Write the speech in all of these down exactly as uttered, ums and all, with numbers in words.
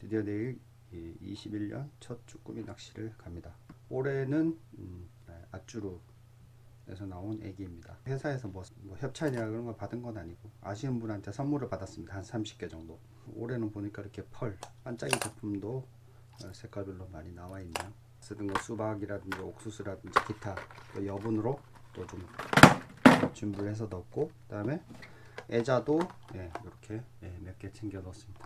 드디어 내일 이십일 년 첫 쭈꾸미 낚시를 갑니다. 올해는 음, 아쭈루에서 나온 애기입니다. 회사에서 뭐, 뭐 협찬이나 그런 거 받은 건 아니고 아시는 분한테 선물을 받았습니다. 한 삼십 개 정도. 올해는 보니까 이렇게 펄, 반짝이 제품도 색깔별로 많이 나와 있네요. 쓰던 거 수박이라든지 옥수수라든지 기타 또 여분으로 또 좀 준비를 해서 넣었고, 그 다음에 애자도 예, 이렇게 예, 몇 개 챙겨 넣었습니다.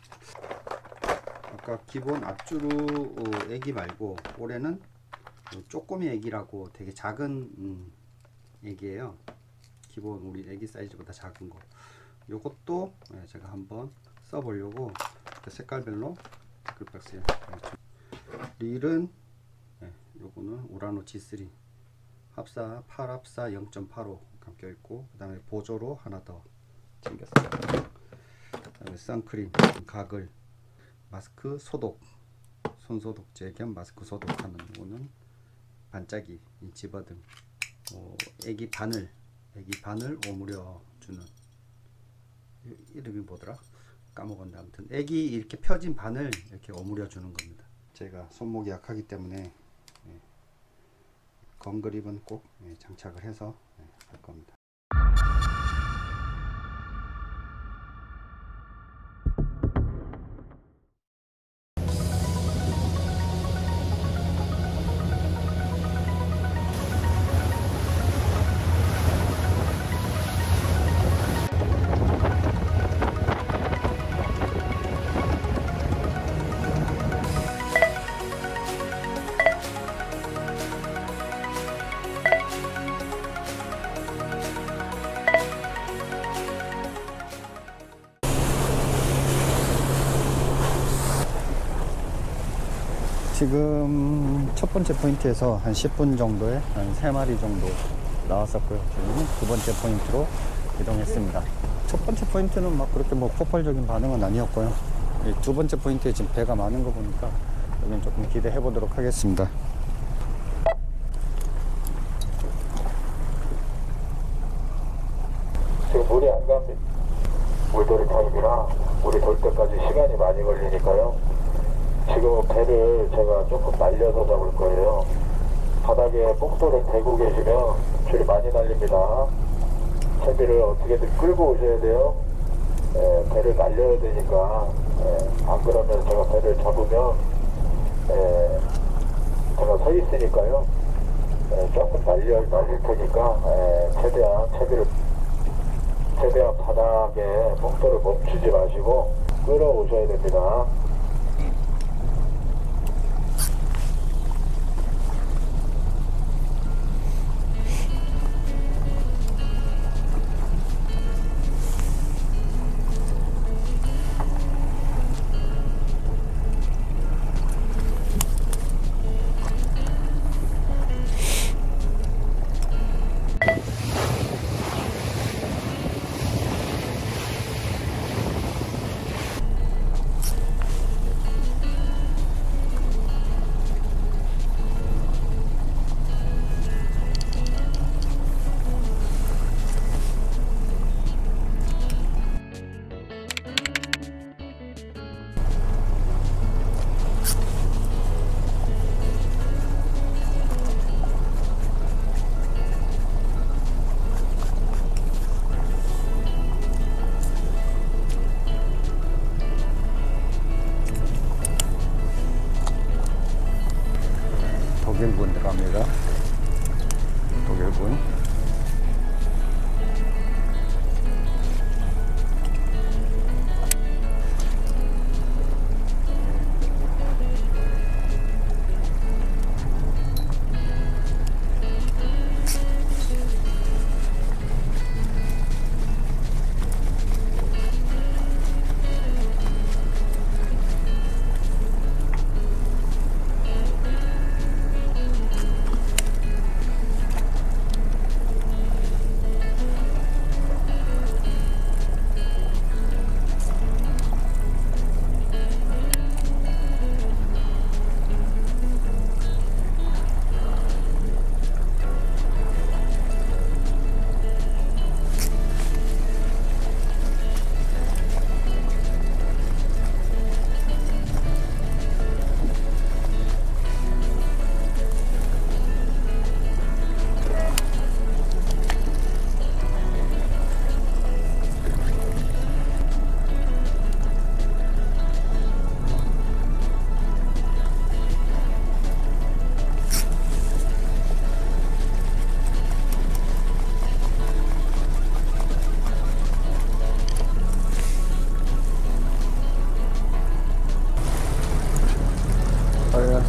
아까 기본 아쭈루 어, 애기 말고 올해는 쪼꼬미 애기라고 되게 작은 음, 애기예요. 기본 우리 애기 사이즈보다 작은 거. 요것도 예, 제가 한번 써보려고 색깔별로 댓글박스에 릴은 예, 요거는 우라노 지 쓰리 합사 팔 합사 영 점 팔오 감겨있고, 그 다음에 보조로 하나 더 챙겼어요. 그 다음에 선크림, 가글, 마스크 소독, 손소독제 겸 마스크 소독하는 거는 반짝이, 집어등, 어, 애기 바늘, 애기 바늘 오므려 주는 이름이 뭐더라? 까먹었는데 아무튼 애기 이렇게 펴진 바늘 이렇게 오므려 주는 겁니다. 제가 손목이 약하기 때문에 예, 건그립은 꼭 예, 장착을 해서 예, 할 겁니다. 지금 첫 번째 포인트에서 한 십 분 정도에 한 세 마리 정도 나왔었고요. 지금 두 번째 포인트로 이동했습니다. 첫 번째 포인트는 막 그렇게 뭐 폭발적인 반응은 아니었고요. 두 번째 포인트에 지금 배가 많은 거 보니까 여기는 조금 기대해 보도록 하겠습니다. 지금 물이 안 갑니다. 물돌이 타임이라 물이 돌 때까지 시간이 많이 걸리니까요. 지금 배를 제가 조금 날려서 잡을 거예요. 바닥에 복도를 대고 계시면 줄이 많이 날립니다. 채비를 어떻게든 끌고 오셔야 돼요. 에, 배를 날려야 되니까 에, 안 그러면 제가 배를 잡으면 에, 제가 서 있으니까요. 에, 조금 날려, 날릴 테니까 에, 최대한 채비를 최대한 바닥에 복도를 멈추지 마시고 끌어오셔야 됩니다. 독일분 들어갑니다. 독일분.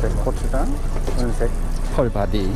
노란색 코트랑 은색 펄 바디.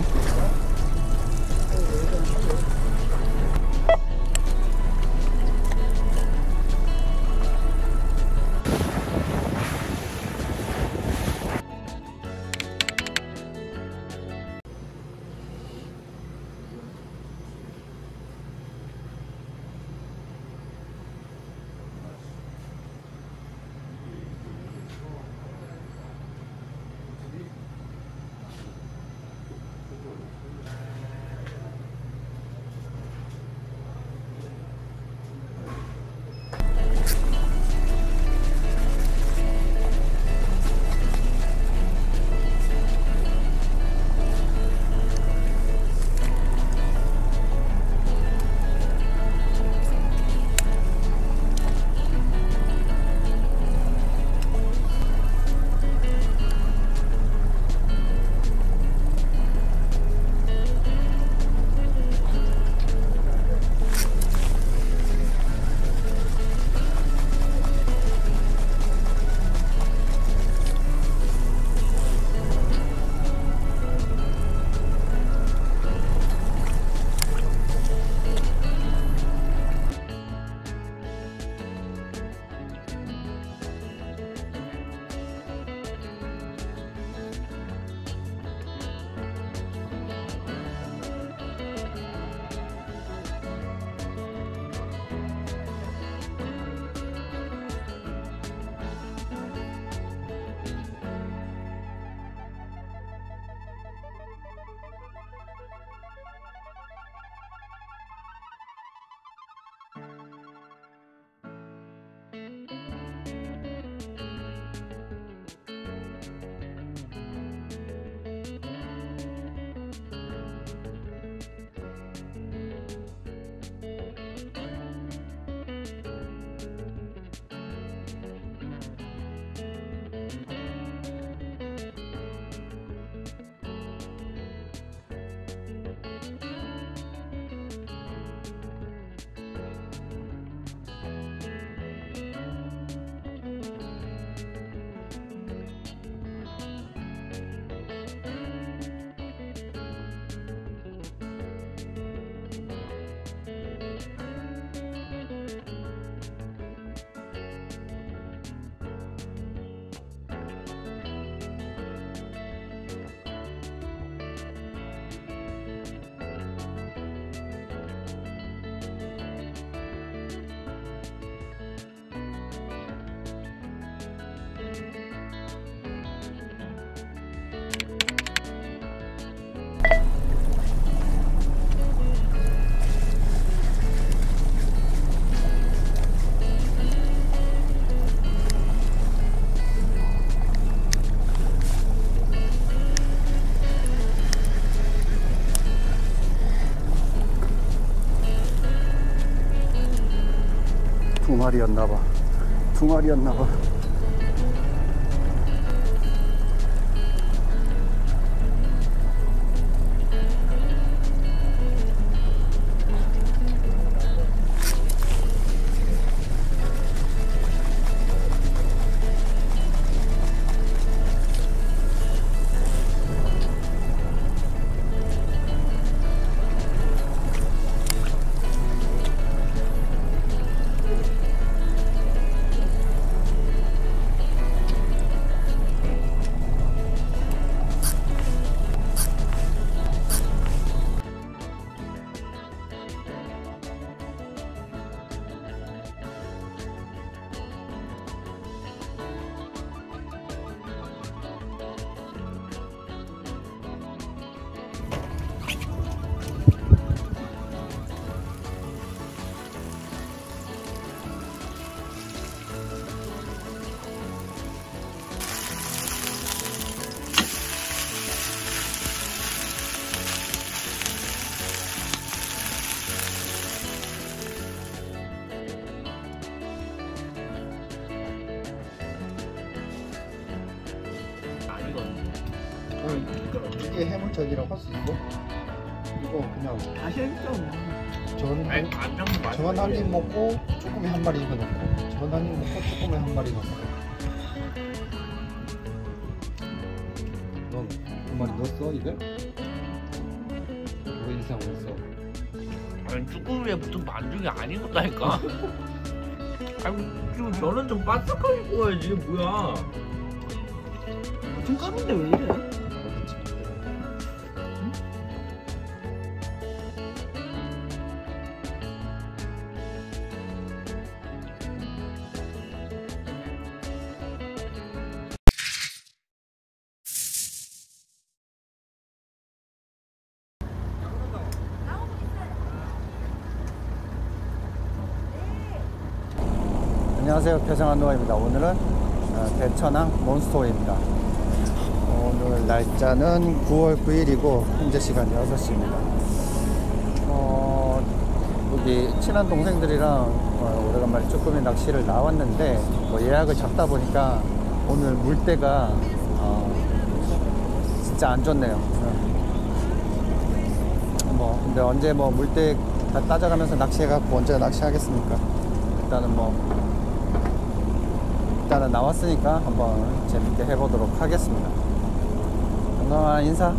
두 마리였나봐. 두 마리였나봐. 이게 해물젓이라고 할 수 있어? 이거 그냥 맛있죠. 전, 아니, 간장 맛있어. 전 한 입 먹고 쭈꾸미 한 마리 더 넣고 전 한 입 먹고 쭈꾸미 한 마리 넣고 두 마리 넣었어 입에? 왜 이상 없어? 아니 쭈꾸미에 무슨 반죽이 아닌 것다니까. 아니 지금 저는 좀 바삭하게 구워야지 뭐야. 중감인데 왜 이래? 안녕하세요, 표정한 노아입니다. 오늘은 어, 대천항 몬스토어입니다. 오늘 날짜는 구월 구일이고 현재 시간 여섯 시입니다. 어, 여기 친한 동생들이랑 어, 오래간만에 쭈꾸미 낚시를 나왔는데 뭐 예약을 잡다 보니까 오늘 물때가 어, 진짜 안 좋네요. 어. 뭐 근데 언제 뭐 물때 다 따져가면서 낚시해갖고 언제 낚시하겠습니까? 일단은 뭐 일단은 나왔으니까 한번 재밌게 해보도록 하겠습니다. 건강한 인사.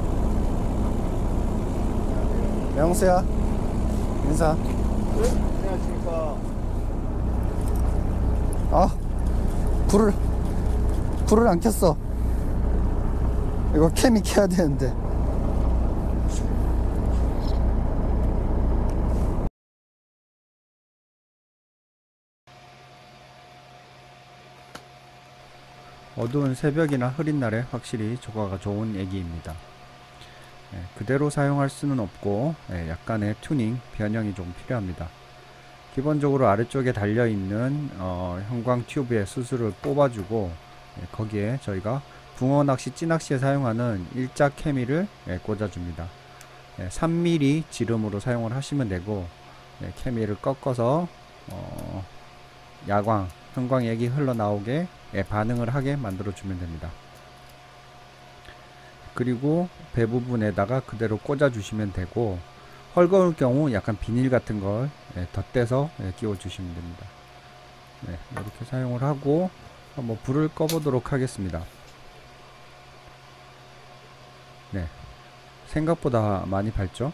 명수야 인사. 네? 안녕하십니까. 아 불을 불을 안 켰어. 이거 캠이 켜야 되는데. 어두운 새벽이나 흐린 날에 확실히 조과가 좋은 애기입니다. 예, 그대로 사용할 수는 없고 예, 약간의 튜닝, 변형이 좀 필요합니다. 기본적으로 아래쪽에 달려있는 어, 형광 튜브의 수술을 뽑아주고 예, 거기에 저희가 붕어 낚시, 찌낚시에 사용하는 일자 케미를 예, 꽂아줍니다. 예, 삼 밀리미터 지름으로 사용을 하시면 되고 예, 케미를 꺾어서 어, 야광, 형광액이 흘러나오게 예, 반응을 하게 만들어 주면 됩니다. 그리고 배 부분에다가 그대로 꽂아 주시면 되고 헐거울 경우 약간 비닐 같은 걸 예, 덧대서 예, 끼워 주시면 됩니다. 네, 이렇게 사용을 하고 한번 불을 꺼 보도록 하겠습니다. 네, 생각보다 많이 밝죠?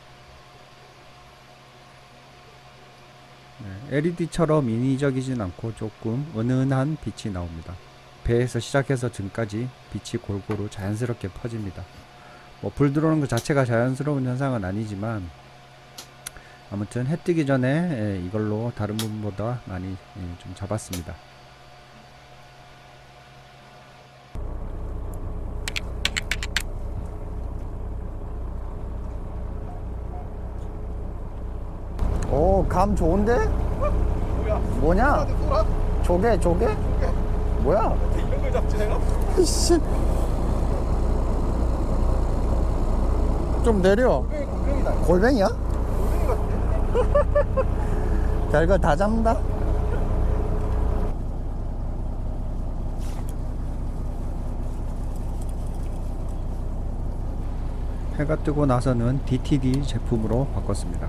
네, 엘이디처럼 인위적이진 않고 조금 은은한 빛이 나옵니다. 배에서 시작해서 등까지 빛이 골고루 자연스럽게 퍼집니다. 뭐 불 들어오는 것 자체가 자연스러운 현상은 아니지만 아무튼 해 뜨기 전에 이걸로 다른 부분보다 많이 좀 잡았습니다. 오, 감 좋은데? 뭐야? 뭐냐? 소라? 조개, 조개? 뭐야? 이런 걸 잡지 내가? 씨. 좀 내려. 골뱅이 골뱅이다. 골뱅이야? 골뱅이 같은데? 별거 다 잡는다. 해가 뜨고 나서는 디티디 제품으로 바꿨습니다.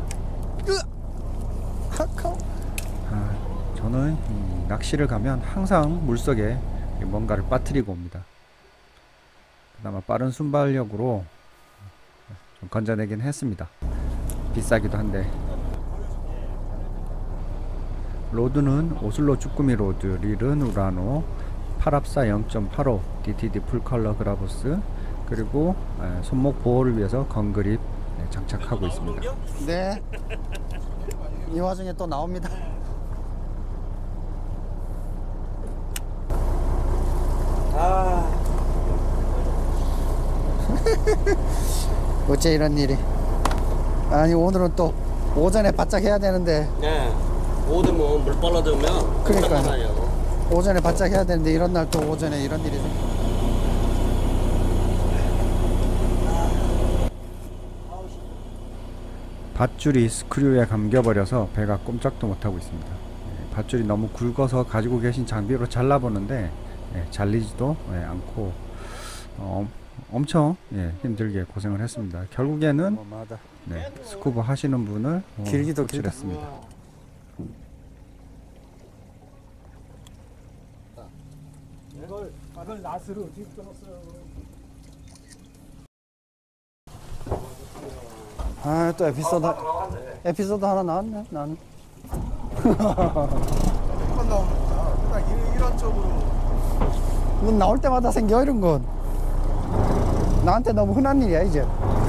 아, 저는 이 낚시를 가면 항상 물속에 뭔가를 빠뜨리고 옵니다. 그나마 빠른 순발력으로 좀 건져내긴 했습니다. 비싸기도 한데. 로드는 오슬로 쭈꾸미 로드 릴은 우라노 팔합사 영 점 팔오 디티디 풀컬러 그라보스, 그리고 손목 보호를 위해서 건그립 장착하고 있습니다. 네, 이 와중에 또 나옵니다. 아, 어째 이런 일이. 아니 오늘은 또 오전에 바짝 해야 되는데. 네. 오늘 뭐 물 빨라들면 그러니까요. 오전에 바짝 해야 되는데 이런 날 또 오전에 이런 일이 생. 밧줄이 스크류에 감겨버려서 배가 꼼짝도 못하고 있습니다. 예, 밧줄이 너무 굵어서 가지고 계신 장비로 잘라보는데 예, 잘리지도 예, 않고 어, 엄청 예, 힘들게 고생을 했습니다. 결국에는 네, 스쿠버 하시는 분을 어, 길기도 길었습니다. 이걸 이걸 낫으로 어떻게 끊었어요? 아, 또 에피소드, 에피소드 하나 나왔네, 나는. 몇번 나옵니다. 그러니까 이런, 이런 쪽으로. 뭐 나올 때마다 생겨, 이런 건. 나한테 너무 흔한 일이야, 이제.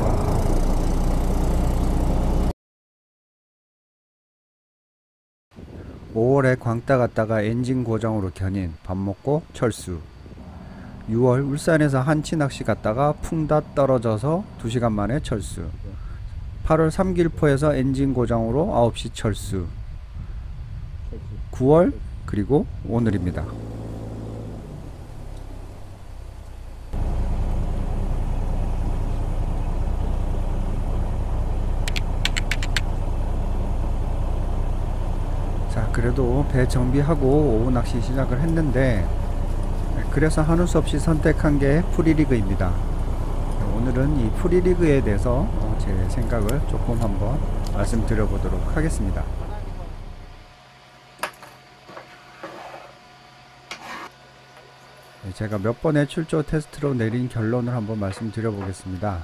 오월에 광따 갔다가 엔진 고장으로 견인, 밥 먹고 철수. 유월 울산에서 한치 낚시 갔다가 풍다 떨어져서 두 시간 만에 철수. 팔월 삼길포에서 엔진 고장으로 아홉 시 철수. 구월 그리고 오늘입니다. 자, 그래도 배 정비하고 오후 낚시 시작을 했는데, 그래서 하는 수 없이 선택한 게 프리리그입니다. 오늘은 이 프리리그에 대해서 제 생각을 조금 한번 말씀드려 보도록 하겠습니다. 제가 몇 번의 출조 테스트로 내린 결론을 한번 말씀드려 보겠습니다.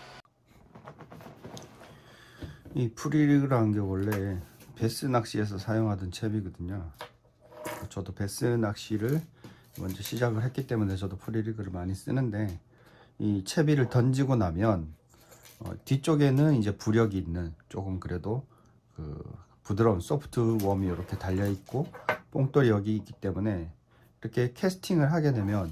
이 프리리그라는 게 원래 베스 낚시에서 사용하던 챕이거든요. 저도 베스 낚시를 먼저 시작을 했기 때문에 저도 프리리그를 많이 쓰는데, 이 채비를 던지고 나면 어, 뒤쪽에는 이제 부력이 있는 조금 그래도 그 부드러운 소프트 웜이 이렇게 달려 있고, 뽕돌이 여기 있기 때문에 이렇게 캐스팅을 하게 되면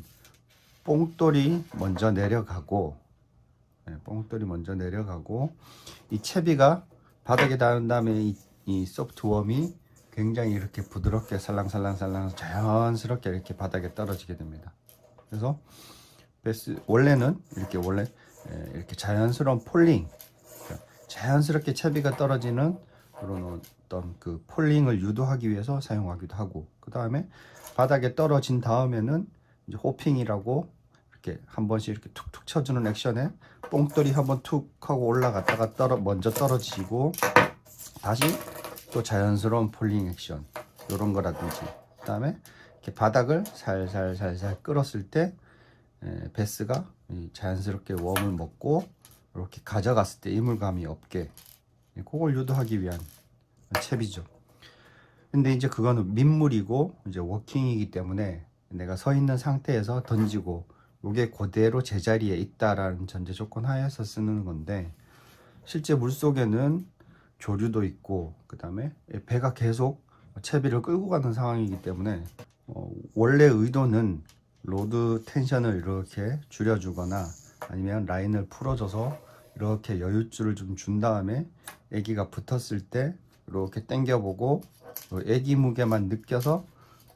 뽕돌이 먼저 내려가고, 네, 뽕돌이 먼저 내려가고 이 채비가 바닥에 닿은 다음에 이, 이 소프트 웜이 굉장히 이렇게 부드럽게 살랑살랑살랑 자연스럽게 이렇게 바닥에 떨어지게 됩니다. 그래서 베스 원래는 이렇게 원래 이렇게 자연스러운 폴링, 자연스럽게 채비가 떨어지는 그런 어떤 그 폴링을 유도하기 위해서 사용하기도 하고, 그 다음에 바닥에 떨어진 다음에는 이제 호핑이라고 이렇게 한 번씩 이렇게 툭툭 쳐주는 액션에 뽕돌이 한번 툭 하고 올라갔다가 떨어 먼저 떨어지고 다시 또 자연스러운 폴링 액션 이런 거라든지, 그 다음에 이렇게 바닥을 살살살살 끌었을 때 에, 베스가 자연스럽게 웜을 먹고 이렇게 가져갔을 때 이물감이 없게, 그걸 유도하기 위한 챕이죠. 근데 이제 그거는 민물이고 이제 워킹이기 때문에 내가 서 있는 상태에서 던지고 이게 그대로 제자리에 있다라는 전제 조건 하에서 쓰는 건데, 실제 물속에는 조류도 있고 그 다음에 배가 계속 채비를 끌고 가는 상황이기 때문에 어, 원래 의도는 로드 텐션을 이렇게 줄여주거나 아니면 라인을 풀어줘서 이렇게 여유줄을 좀 준 다음에 애기가 붙었을 때 이렇게 당겨보고 애기 무게만 느껴서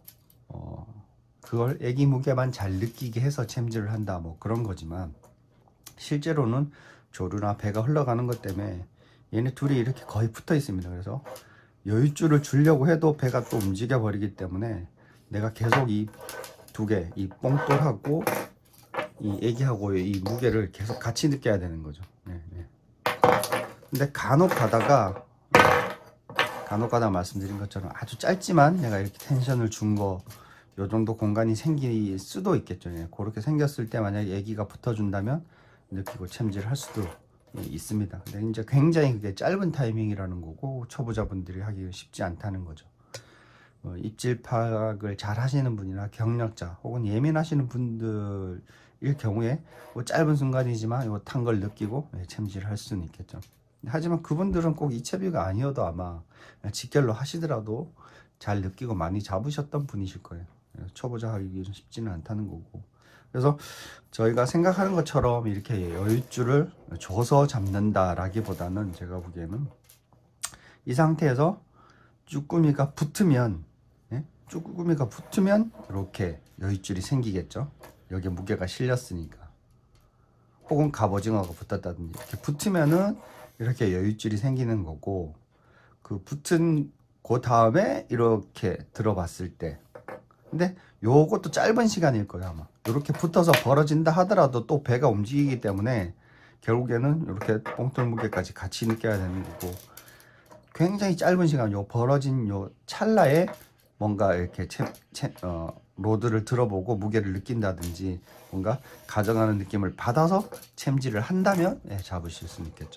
어, 그걸 애기 무게만 잘 느끼게 해서 챔질을 한다, 뭐 그런 거지만, 실제로는 조류나 배가 흘러가는 것 때문에 얘네 둘이 이렇게 거의 붙어 있습니다. 그래서 여유줄을 주려고 해도 배가 또 움직여 버리기 때문에 내가 계속 이 두 개, 이 뽕돌하고 이 애기하고의 이 무게를 계속 같이 느껴야 되는 거죠. 네, 네. 근데 간혹 가다가 간혹 가다가 말씀드린 것처럼 아주 짧지만 내가 이렇게 텐션을 준 거, 요 정도 공간이 생길 수도 있겠죠. 예. 그렇게 생겼을 때 만약에 애기가 붙어준다면 느끼고 챔질을 할 수도 있습니다. 근데 이제 굉장히 그게 짧은 타이밍이라는 거고 초보자분들이 하기 쉽지 않다는 거죠. 어, 입질 파악을 잘 하시는 분이나 경력자 혹은 예민하시는 분들일 경우에 뭐 짧은 순간이지만 이거 탄 걸 느끼고 예, 챔질을 할 수는 있겠죠. 하지만 그분들은 꼭 이 채비가 아니어도 아마 직결로 하시더라도 잘 느끼고 많이 잡으셨던 분이실 거예요. 초보자 하기 쉽지는 않다는 거고, 그래서 저희가 생각하는 것처럼 이렇게 여유줄을 줘서 잡는다 라기보다는 제가 보기에는 이 상태에서 쭈꾸미가 붙으면 예? 쭈꾸미가 붙으면 이렇게 여유줄이 생기겠죠. 여기에 무게가 실렸으니까. 혹은 갑오징어가 붙었다든지 이렇게 붙으면은 이렇게 여유줄이 생기는 거고, 그 붙은 그 다음에 이렇게 들어봤을 때, 근데 요것도 짧은 시간일 거예요. 아마 이렇게 붙어서 벌어진다 하더라도 또 배가 움직이기 때문에 결국에는 이렇게 뽕돌 무게까지 같이 느껴야 되는 거고, 굉장히 짧은 시간, 요 벌어진 요 찰나에 뭔가 이렇게 채, 채, 어, 로드를 들어보고 무게를 느낀다든지 뭔가 가져가는 느낌을 받아서 챔질을 한다면 예, 잡으실 수 있겠죠.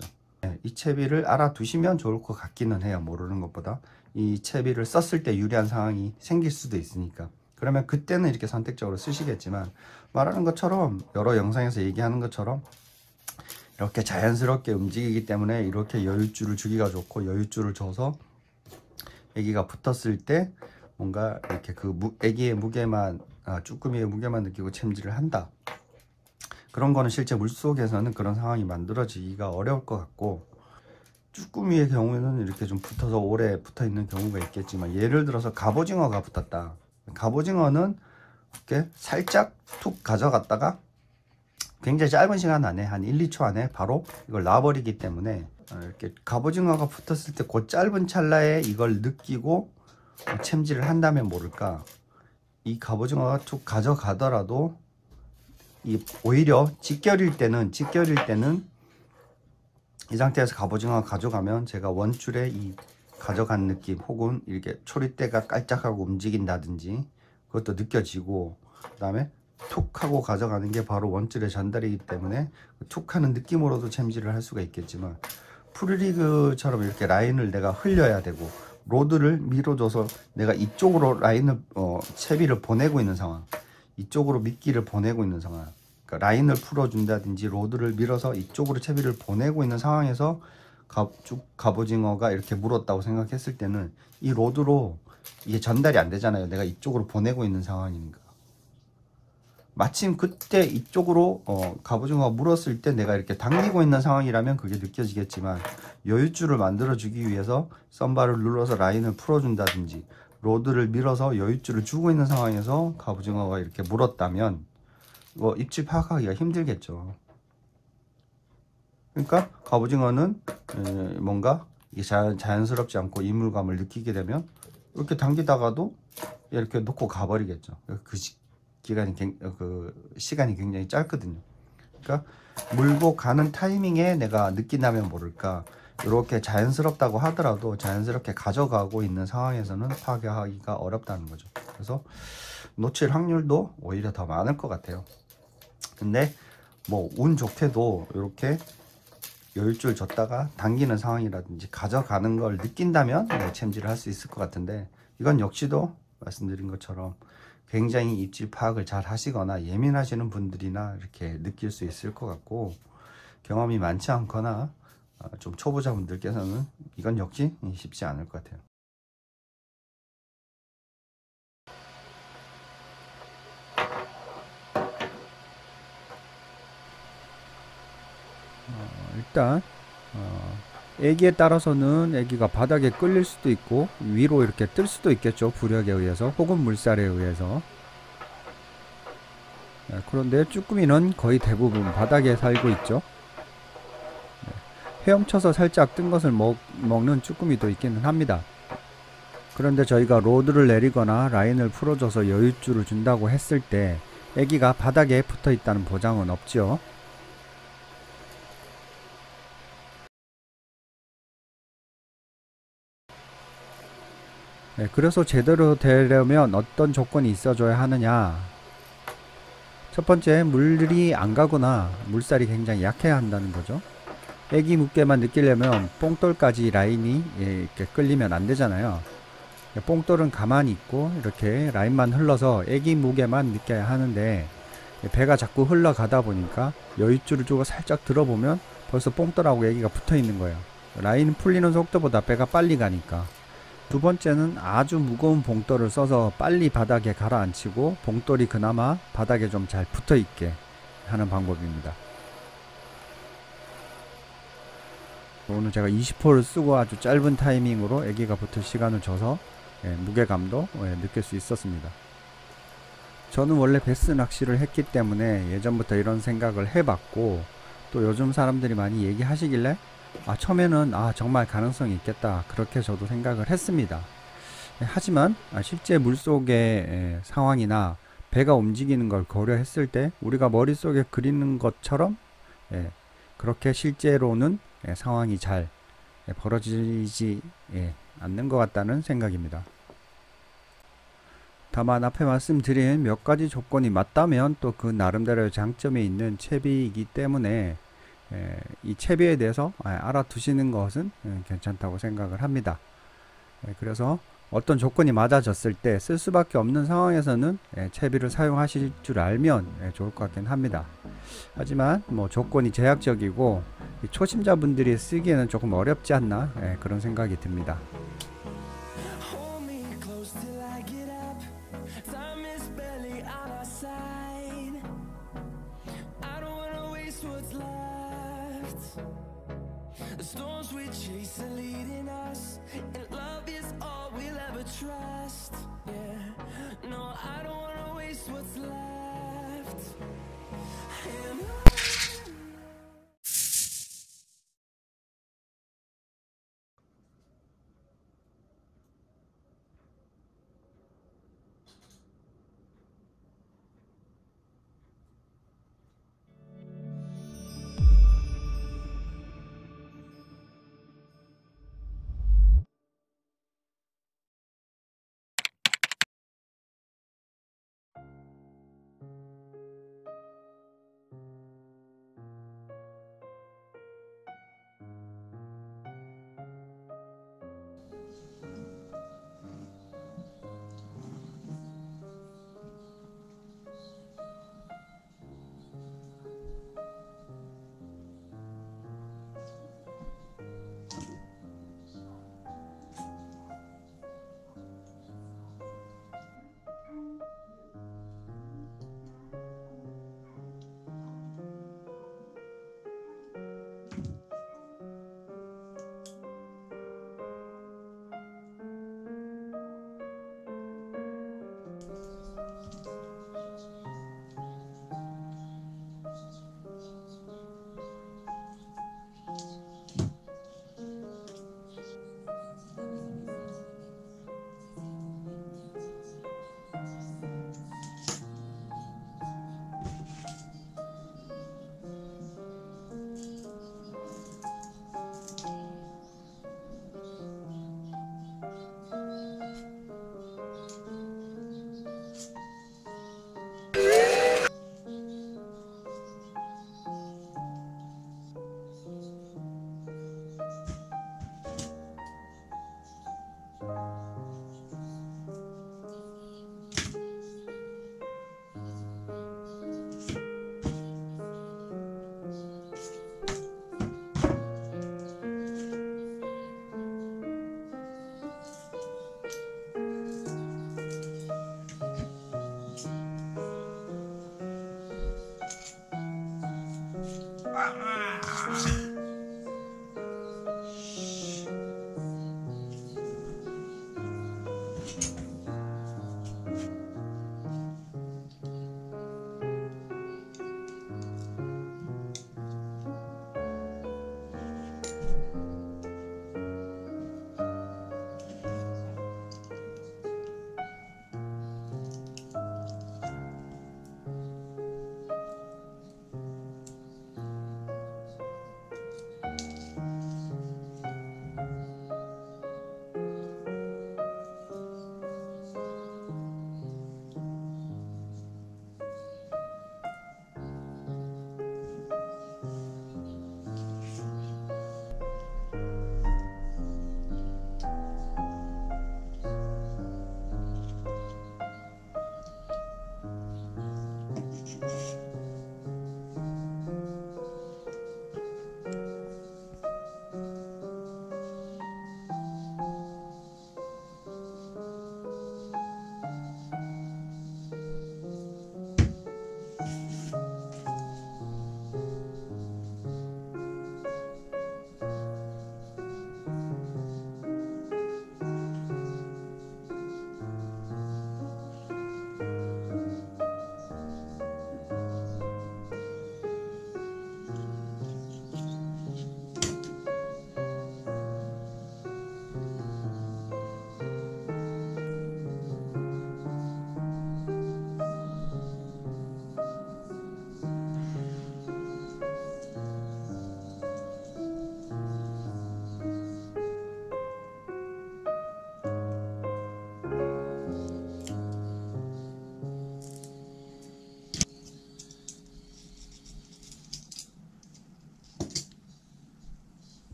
네, 이 채비를 알아두시면 좋을 것 같기는 해요. 모르는 것보다 이 채비를 썼을 때 유리한 상황이 생길 수도 있으니까. 그러면 그때는 이렇게 선택적으로 쓰시겠지만, 말하는 것처럼 여러 영상에서 얘기하는 것처럼 이렇게 자연스럽게 움직이기 때문에 이렇게 여유줄을 주기가 좋고, 여유줄을 줘서 애기가 붙었을 때 뭔가 이렇게 그 무, 애기의 무게만, 아, 쭈꾸미의 무게만 느끼고 챔질을 한다. 그런 거는 실제 물속에서는 그런 상황이 만들어지기가 어려울 것 같고, 쭈꾸미의 경우에는 이렇게 좀 붙어서 오래 붙어 있는 경우가 있겠지만, 예를 들어서 갑오징어가 붙었다. 갑오징어는 이렇게 살짝 툭 가져갔다가 굉장히 짧은 시간 안에 한 일, 이 초 안에 바로 이걸 놔버리기 때문에, 이렇게 갑오징어가 붙었을 때 그 짧은 찰나에 이걸 느끼고 챔질을 한다면 모를까, 이 갑오징어가 툭 가져가더라도 이 오히려 직결일 때는 직결일 때는 이 상태에서 갑오징어가 가져가면 제가 원줄에 이 가져간 느낌, 혹은 이렇게 초리대가 깔짝하고 움직인다든지 그것도 느껴지고, 그 다음에 툭 하고 가져가는 게 바로 원줄에 전달이기 때문에 툭 하는 느낌으로도 챔질을 할 수가 있겠지만, 프리리그처럼 이렇게 라인을 내가 흘려야 되고 로드를 밀어줘서 내가 이쪽으로 라인을 어, 채비를 보내고 있는 상황, 이쪽으로 미끼를 보내고 있는 상황, 그러니까 라인을 풀어준다든지 로드를 밀어서 이쪽으로 채비를 보내고 있는 상황에서 쭉 갑오징어가 이렇게 물었다고 생각했을 때는 이 로드로 이게 전달이 안 되잖아요. 내가 이쪽으로 보내고 있는 상황이니까. 마침 그때 이쪽으로 어, 갑오징어가 물었을 때 내가 이렇게 당기고 있는 상황이라면 그게 느껴지겠지만, 여유줄을 만들어 주기 위해서 썬바를 눌러서 라인을 풀어준다든지 로드를 밀어서 여유줄을 주고 있는 상황에서 갑오징어가 이렇게 물었다면 뭐 입질 파악하기가 힘들겠죠. 그러니까 갑오징어는 뭔가 자연, 자연스럽지 않고 이물감을 느끼게 되면 이렇게 당기다가도 이렇게 놓고 가버리겠죠. 그 시, 기간이 그 시간이 굉장히 짧거든요. 그러니까 물고 가는 타이밍에 내가 느낀다면 모를까, 이렇게 자연스럽다고 하더라도 자연스럽게 가져가고 있는 상황에서는 파악하기가 어렵다는 거죠. 그래서 놓칠 확률도 오히려 더 많을 것 같아요. 근데 뭐 운 좋게도 이렇게 여유줄 줬다가 당기는 상황이라든지 가져가는 걸 느낀다면 네, 챔질을 할 수 있을 것 같은데, 이건 역시도 말씀드린 것처럼 굉장히 입질 파악을 잘 하시거나 예민하시는 분들이나 이렇게 느낄 수 있을 것 같고, 경험이 많지 않거나 좀 초보자분들께서는 이건 역시 쉽지 않을 것 같아요. 어, 일단 어, 애기에 따라서는 애기가 바닥에 끌릴 수도 있고 위로 이렇게 뜰 수도 있겠죠. 부력에 의해서 혹은 물살에 의해서. 네, 그런데 쭈꾸미는 거의 대부분 바닥에 살고 있죠. 네, 헤엄쳐서 살짝 뜬 것을 먹, 먹는 쭈꾸미도 있기는 합니다. 그런데 저희가 로드를 내리거나 라인을 풀어줘서 여유줄을 준다고 했을 때 애기가 바닥에 붙어 있다는 보장은 없죠. 네, 그래서 제대로 되려면 어떤 조건이 있어줘야 하느냐. 첫 번째, 물이 안 가거나 물살이 굉장히 약해야 한다는 거죠. 애기 무게만 느끼려면 뽕돌까지 라인이 이렇게 끌리면 안 되잖아요. 뽕돌은 가만히 있고 이렇게 라인만 흘러서 애기 무게만 느껴야 하는데, 배가 자꾸 흘러가다 보니까 여유줄을 주고 살짝 들어보면 벌써 뽕돌하고 애기가 붙어 있는 거예요. 라인 풀리는 속도보다 배가 빨리 가니까. 두 번째는 아주 무거운 봉돌을 써서 빨리 바닥에 가라앉히고 봉돌이 그나마 바닥에 좀 잘 붙어 있게 하는 방법입니다. 오늘 제가 이십 호를 쓰고 아주 짧은 타이밍으로 애기가 붙을 시간을 줘서 예, 무게감도 예, 느낄 수 있었습니다. 저는 원래 베스 낚시를 했기 때문에 예전부터 이런 생각을 해봤고, 또 요즘 사람들이 많이 얘기하시길래 아, 처음에는 아 정말 가능성이 있겠다 그렇게 저도 생각을 했습니다. 예, 하지만 아, 실제 물속의 예, 상황이나 배가 움직이는 걸 고려했을 때 우리가 머릿속에 그리는 것처럼 예, 그렇게 실제로는 예, 상황이 잘 예, 벌어지지 예, 않는 것 같다는 생각입니다. 다만 앞에 말씀드린 몇 가지 조건이 맞다면 또 그 나름대로의 장점이 있는 채비이기 때문에 예, 이 채비에 대해서 예, 알아두시는 것은 예, 괜찮다고 생각을 합니다. 예, 그래서 어떤 조건이 맞아졌을 때 쓸 수밖에 없는 상황에서는 예, 채비를 사용하실 줄 알면 예, 좋을 것 같긴 합니다. 하지만 뭐 조건이 제약적이고 초심자분들이 쓰기에는 조금 어렵지 않나 예, 그런 생각이 듭니다. Hold me close till I get up. Time is barely on our side. I don't wanna waste what's left. The storms we chase are leading us, and love is all we'll ever trust. Yeah, no, I don't wanna waste what's left. And on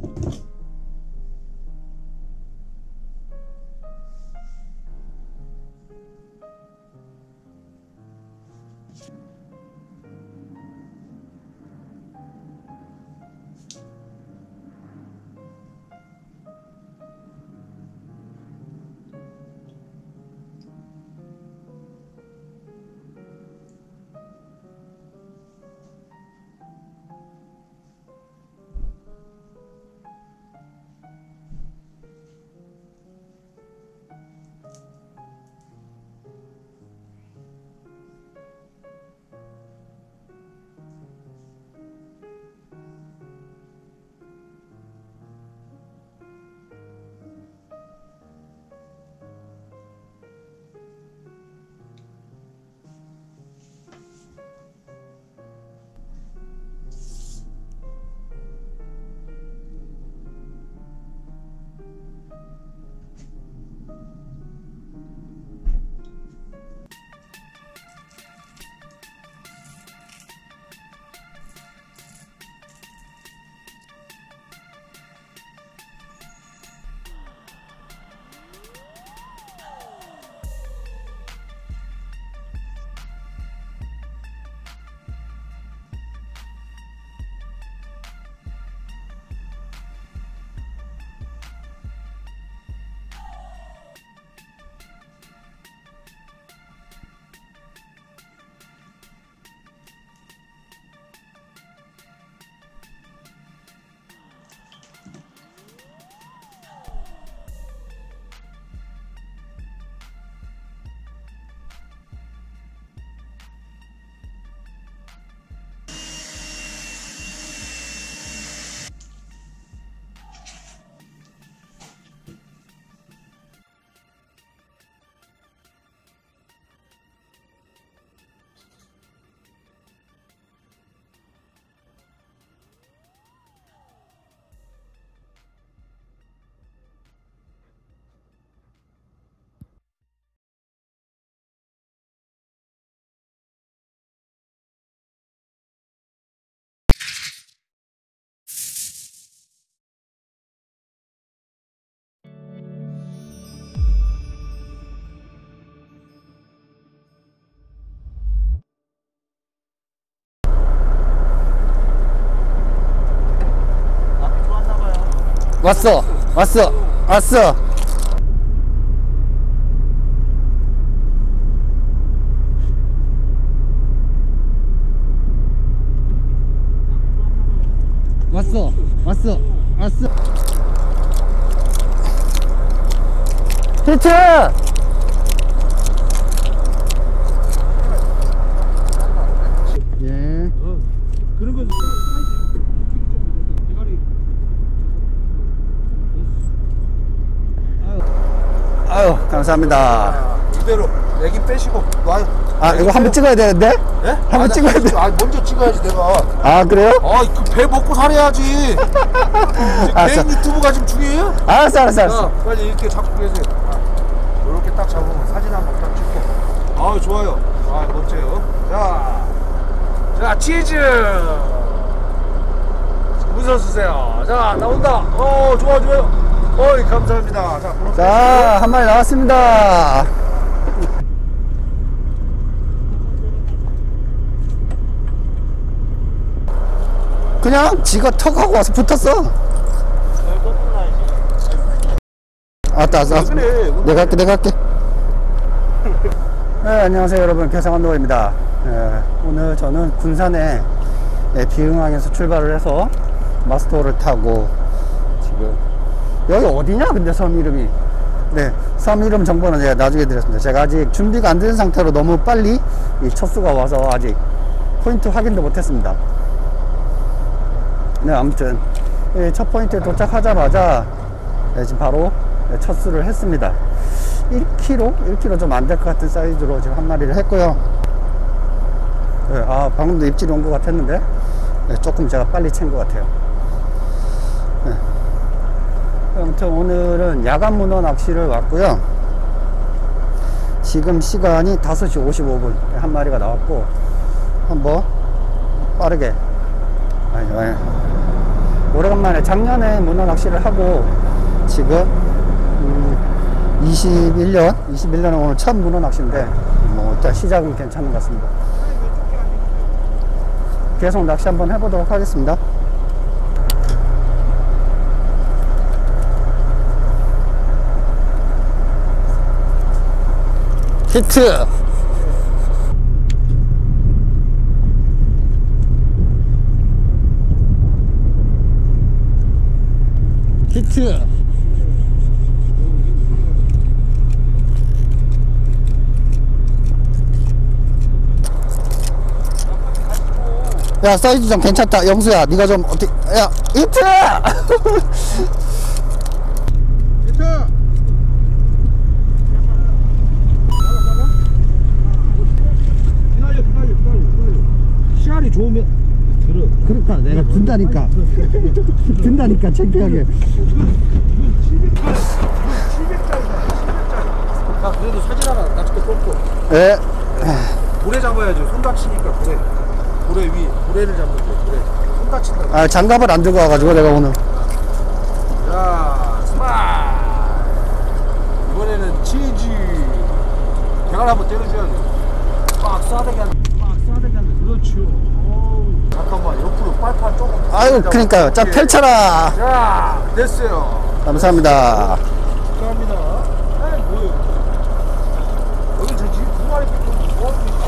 왔어 왔어 왔어. 왔어 왔어 왔어. 히트. 예. 그런 건 대가리. 아유 감사합니다. 이대로 애기 빼시고 놔요. 아 이거 한번 찍어야 되는데? 예? 한번 아, 찍어야 돼. 아 먼저 찍어야지 내가. 아 그래요? 아 그 배 먹고 살아야지. 아, 개인 유튜브가 지금 중요해요? 알았어 알았어 알았어. 아, 빨리 이렇게 잡고 계세요. 아, 이렇게 딱 잡으면 사진 한 번 딱 찍고. 아 좋아요. 아 멋져요. 자, 자 치즈. 웃어주세요. 자 나온다. 어 좋아 좋아요. 어이 감사합니다. 자, 그럼 자 한 마리 나왔습니다. 그냥 지가 턱 하고 와서 붙었어. 왔다 왔어 왔어. 그래. 내가 할게 내가 할게. 네 안녕하세요 여러분, 개성한도입니다. 네, 오늘 저는 군산에 네, 비흥항에서 출발을 해서 마스터를 타고 지금 여기 어디냐 근데 섬 이름이. 네, 섬 이름 정보는 제가 나중에 드렸습니다. 제가 아직 준비가 안 된 상태로 너무 빨리 이 첫 수가 와서 아직 포인트 확인도 못했습니다. 네, 아무튼 첫 포인트에 도착하자마자 네, 지금 바로 네, 첫 수를 했습니다. 일 킬로그램? 일 킬로그램 좀 안 될 것 같은 사이즈로 지금 한 마리를 했고요. 네, 아 방금도 입질이 온 것 같았는데 네, 조금 제가 빨리 챈 것 같아요. 네. 아무튼 오늘은 야간 문어 낚시를 왔고요. 지금 시간이 다섯 시 오십오 분 한 마리가 나왔고, 한번 빠르게 아니, 아니, 오래간만에 작년에 문어 낚시를 하고 지금 음, 이십일 년 이십일 년에 오늘 첫 문어 낚시인데 뭐 일단 시작은 괜찮은 것 같습니다. 계속 낚시 한번 해보도록 하겠습니다. 히트! 히트! 야, 사이즈 좀 괜찮다. 영수야, 네가 좀 어떻게? 야, 히트! 히트! 기다려, 기다려, 기다려, 기다려. 씨알이 좋으면 들어. 그러니까 내가 든다니까. 든다니까 창피하게. 야, 그래도 사진 하나 낚싯대 꽂고. 예. 고래 잡아야죠. 손 다치니까 고래. 고래 위, 고래를 잡는 거. 고래. 손 다친다. 아, 장갑을 안 들고 와가지고 내가 오늘. 자, 스마일. 이번에는 치즈. 대가리 한번 때려줘야 돼. 빡 쏴대게 하는. 빡 쏴대게 하는. 그렇죠. 어우, 잠깐만, 옆으로 빨판 조금. 아유, 그러니까요. 자, 펼쳐라. 자, 됐어요. 감사합니다. 축하합니다. 에이, 뭐예요? 여기 저 지금 두 마리 뺏고 뭐하고 있어?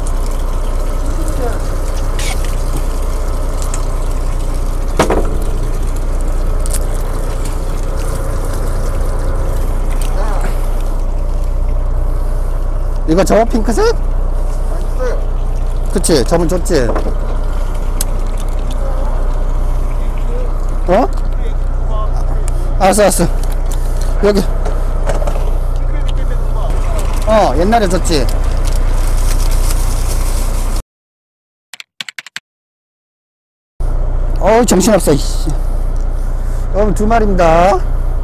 이거 저거 핑크색? 맛있어요. 그치, 저분 줬지? 어? 알았어, 알았어. 여기. 어, 옛날에 줬지? 어우, 정신없어, 이씨. 여러분, 두 마리입니다.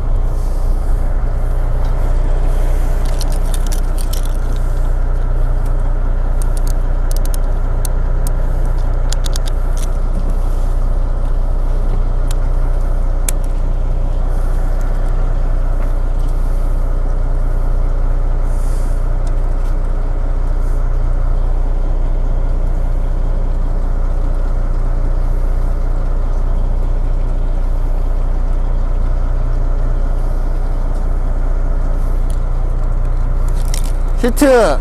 히트!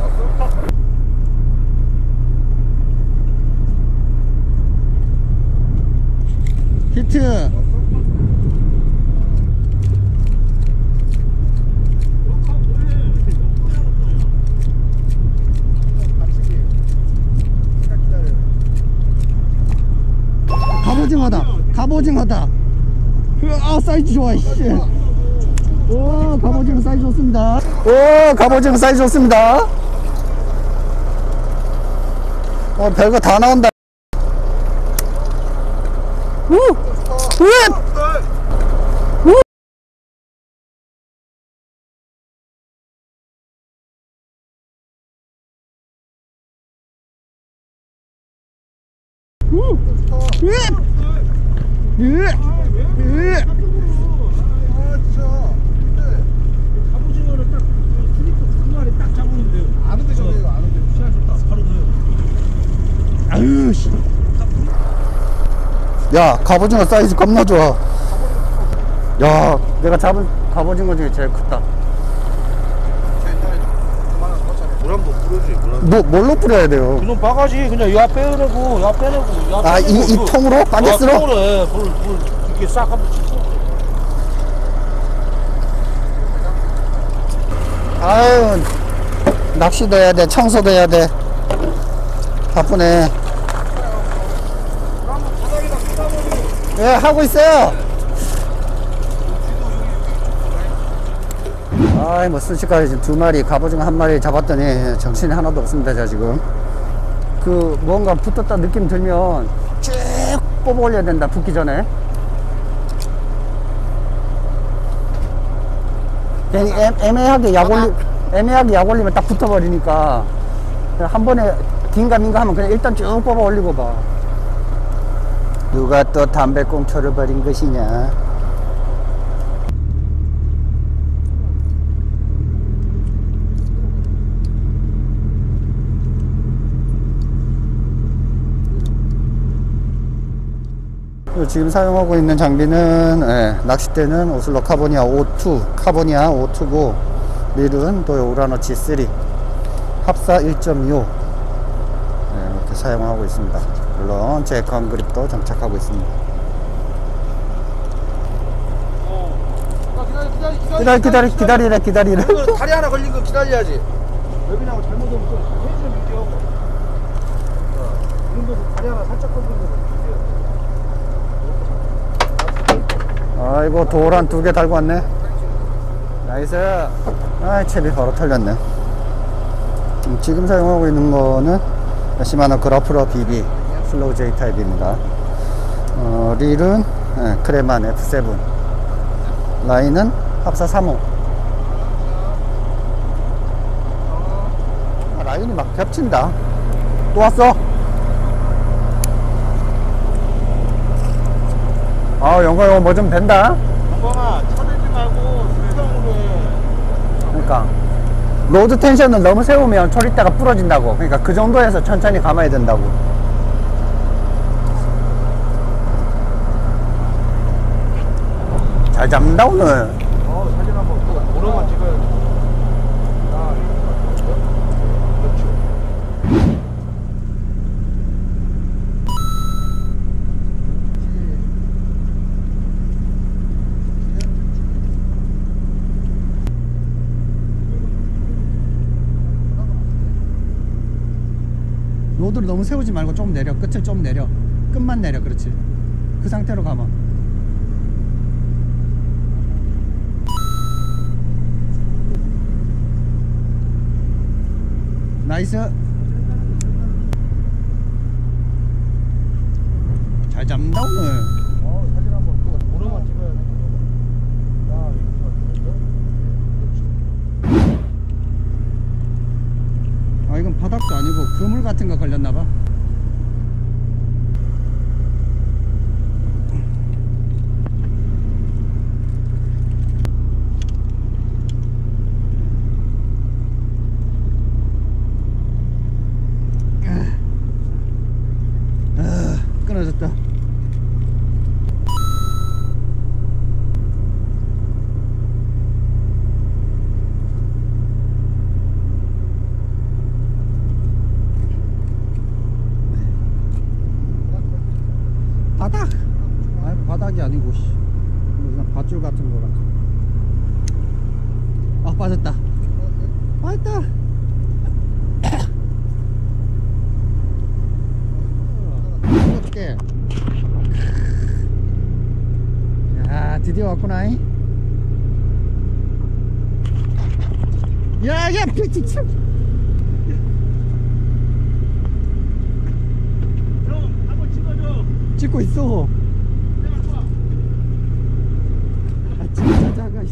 히트! 갑오징어다! 갑오징어다! 아, 사이즈 좋아, 이씨! 오, 갑오징어 사이즈 좋습니다. 오, 갑오징어 사이즈 좋습니다. 어, 별거 다 나온다. 우! 우! 우! 우! 으! 으! 으! 갑오징어를 딱 수리코 두 마리 딱 잡으면 돼요. 아는데 저래요, 아는데. 시간 좋다. 바로 넣어요. 아유, 씨. 야, 갑오징어 사이즈 겁나 좋아. 야, 내가 잡은 갑오징어 중에 제일 크다. 물 한번 뿌려줘요, 물 한번. 뭐, 뭘로 뿌려야 돼요? 그놈 바가지 그냥 야 빼내고, 야 빼내고, 야 아, 이, 이 빼내고. 통으로? 반대스로? 아, 통으로 해. 물, 물 이렇게 싹 한번 치고. 아유, 낚시도 해야 돼, 청소도 해야 돼. 바쁘네. 예, 하고 있어요. 아이, 뭐, 순식간에 지금 두 마리, 갑오징어 한 마리 잡았더니 정신이 하나도 없습니다, 제가 지금. 그, 뭔가 붙었다 느낌 들면 쭉 뽑아 올려야 된다, 붙기 전에. 괜히 애, 애매하게 약 올리, 애매하게 약 올리면 딱 붙어버리니까. 한 번에 긴가민가 하면 그냥 일단 쭉 뽑아 올리고 봐. 누가 또 담배꽁초를 버린 것이냐. 지금 사용하고 있는 장비는 예, 낚싯대는 오슬로 카보니아 오투 카보니아 오투고 릴은 도요 우라노 지 쓰리 합사 일 점 이오 예, 이렇게 사용하고 있습니다. 물론 제 건그립도 장착하고 있습니다. 기다려 기다려 기다리래 기다리래. 다리 하나 걸린 거 기다려야지. 여기냐고 잘못하면 또 해주면 이겨. 이 정도 다리 하나 살짝 걸린 거. 아이고 돌 한 두 개 달고 왔네. 나이스. 아 챕이 바로 털렸네. 음, 지금 사용하고 있는 거는 시마노 그라프로 비비 슬로우 J 타입입니다. 어, 릴은 예, 크레만 에프 세븐, 라인은 합사 삼 호. 아, 라인이 막 겹친다. 또 왔어? 아 영광 이거 뭐 좀 된다. 영광아 차들지 말고 수평으로 해. 그러니까 로드 텐션을 너무 세우면 초리대가 부러진다고. 그러니까 그 정도에서 천천히 감아야 된다고. 잘 잡는다 오늘. 어 사진 한번 또 오너만 찍어야지. 아 그렇지. 로드를 너무 세우지 말고 좀 내려. 끝을 좀 내려. 끝만 내려. 그렇지. 그 상태로 감아. 나이스. 잘 잡는다 오늘. 어 사진 한번 또 오너만 찍어야지. 아 그렇지. 아 이건 바닥도 아니고 그물 같은 거 걸렸나봐. 아, 끊어졌다. 바닥! 아 바닥이 아니고 씨. 그냥 밧줄 같은 거라. 아 빠졌다. 빠졌다. 어떡해. 야 드디어 왔구나. 야야 삐치 참. 찍고 있어. 아 진짜 작아.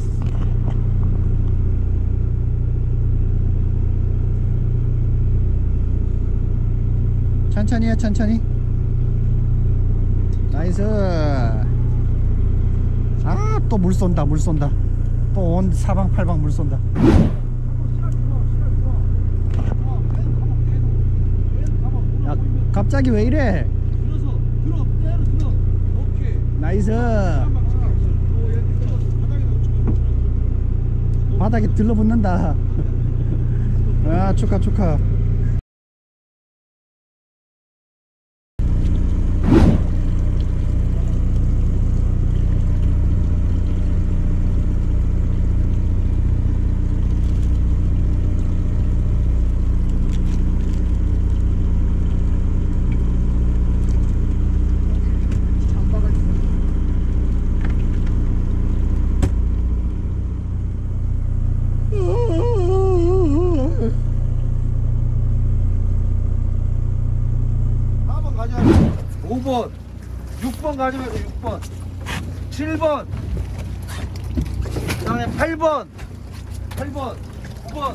천천히 해 천천히. 나이스. 아 또 물 쏜다 물 쏜다. 또 온 사방팔방 물 쏜다. 야 갑자기 왜 이래. 나이스. 바닥에 들러붙는다. 아 축하 축하. 오 번, 육 번 가져가세요. 육 번, 칠 번, 그 다음에 팔 번, 팔 번, 구 번.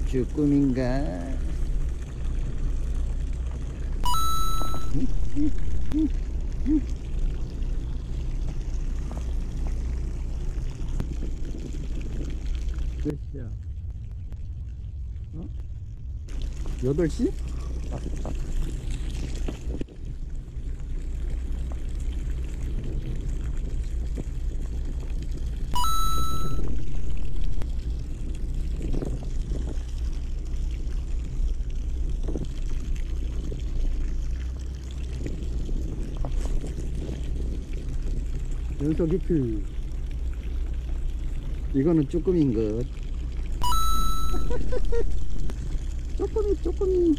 쭈꾸미인가? 몇 시야? 어? 여덟 시? 연속 히트. 이거는 쭈꾸미인 것. 쭈꾸미 쭈꾸미.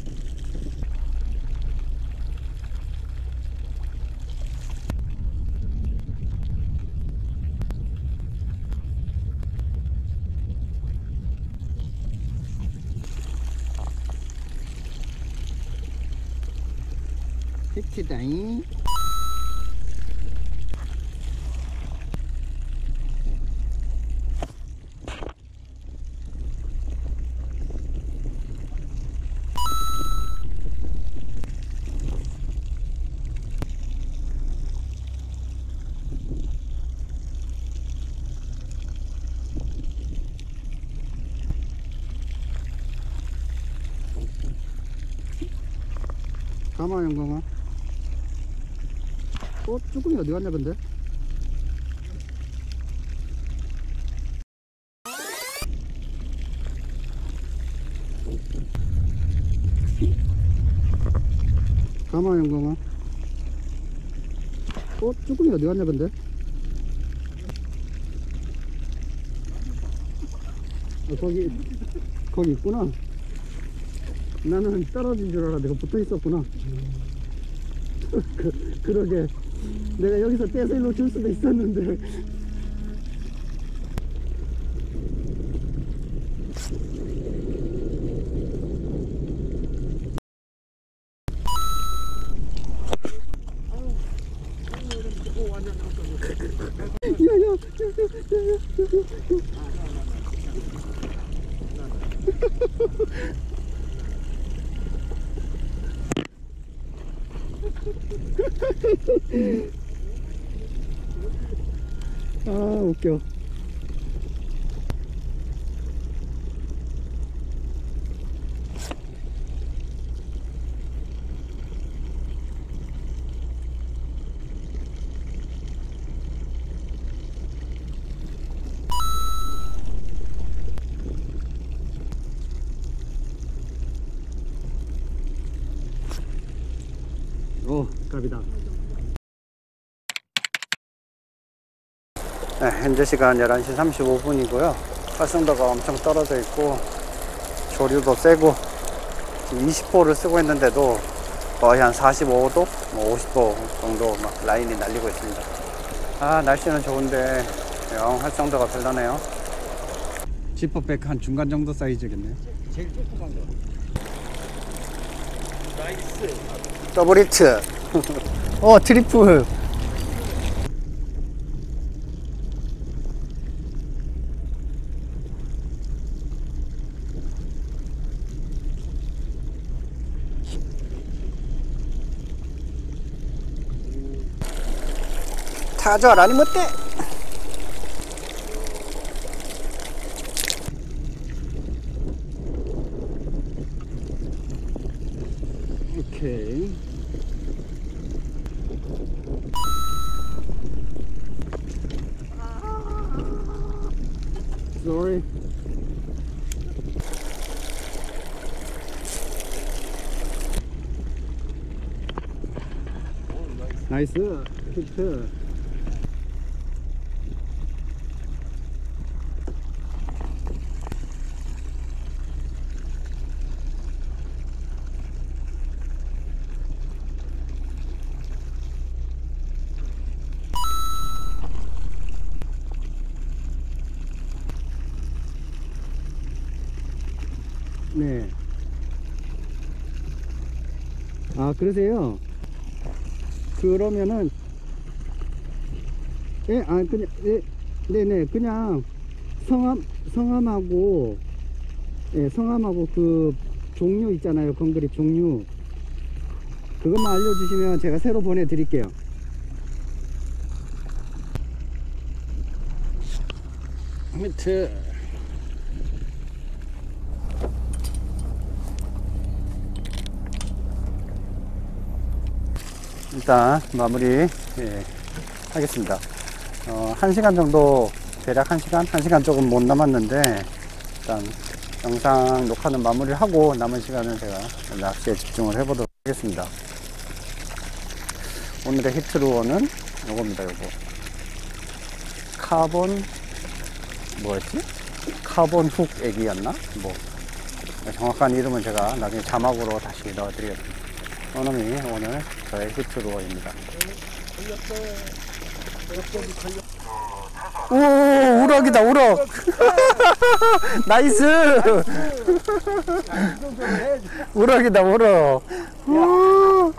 히트다잉. 가마 영광아. 어? 쭈꾸미 어디 갔냐 근데? 가마 영광아. 어? 쭈꾸미 어디 갔냐 근데? 어, 거기 거기 있구나. 나는 떨어진 줄 알아. 내가 붙어 있었구나. 그, 그러게. 내가 여기서 떼서 일로 줄 수도 있었는데. 야야. 아 웃겨. 오, 갑이다. 네, 현재 시간 열한 시 삼십오 분이고요. 활성도가 엄청 떨어져 있고 조류도 세고 지금 이십 호를 쓰고 있는데도 거의 한 사십오 도, 뭐 오십 도 정도 막 라인이 날리고 있습니다. 아, 날씨는 좋은데 영 활성도가 별로네요. 지퍼백 한 중간 정도 사이즈겠네요. 제일 조그만 거. 나이스. 더블 히트. 어, 트리플. 타조라니 못돼. 오케이. Sorry. 나이스 히트. 네. 아, 그러세요? 그러면은, 예, 아, 그냥, 예, 네네, 그냥 성함, 성함하고 예, 성함하고 그 종류 있잖아요. 건그리 종류. 그것만 알려주시면 제가 새로 보내드릴게요. 밑에 일단 마무리 예, 하겠습니다. 어, 한 시간 정도, 대략 한 시간? 한 시간 조금 못 남았는데 일단 영상 녹화는 마무리를 하고 남은 시간은 제가 낚시에 집중을 해보도록 하겠습니다. 오늘의 히트루어는 요겁니다. 요거 카본 뭐였지? 카본 훅 애기였나? 뭐 정확한 이름은 제가 나중에 자막으로 다시 넣어드리겠습니다. 이놈이 오늘 저의 히트루어입니다. 오, 우럭이다, 우럭. 나이스. 우럭이다, 우럭. 오.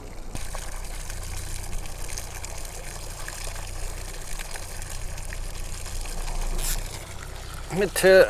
밑에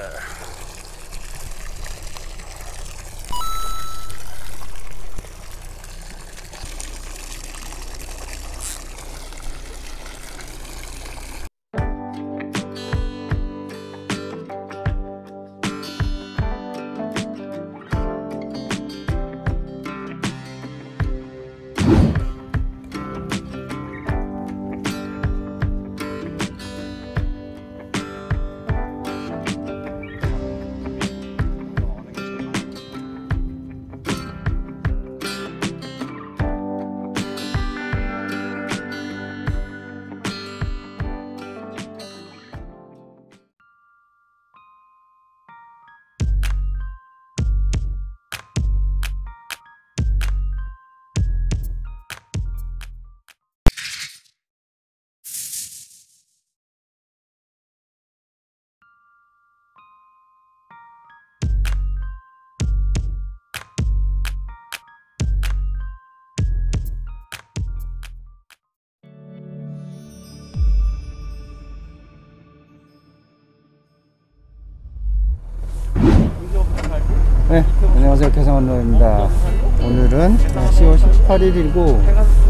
네, 안녕하세요. 개성원로입니다. 오늘은 시월 십팔일이고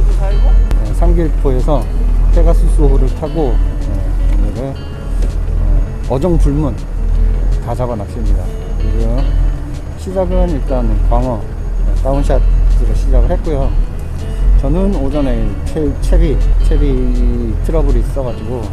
네, 삼길포에서 페가수스호를 타고 네, 오늘은 어, 어종불문 다잡아 낚시입니다. 지금 시작은 일단 광어 네, 다운샷으로 시작을 했고요. 저는 오전에 채, 채비 채비 트러블이 있어가지고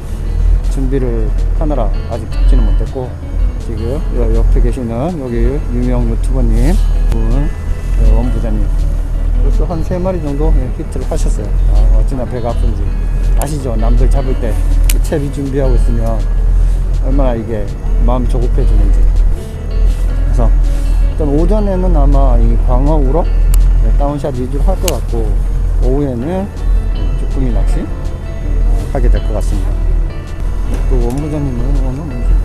준비를 하느라 아직 잡지는 못했고, 지금 옆에 계시는 여기 유명 유튜버님 분 원부자님 벌써 한 세 마리 정도 히트를 하셨어요. 아, 어찌나 배가 아픈지 아시죠? 남들 잡을 때 채비 준비하고 있으면 얼마나 이게 마음이 조급해지는지. 그래서 일단 오전에는 아마 이 광어 우럭 다운샷 위주로 할 것 같고, 오후에는 쭈꾸미 낚시 하게 될 것 같습니다. 또 원부자님은 오늘 뭐지?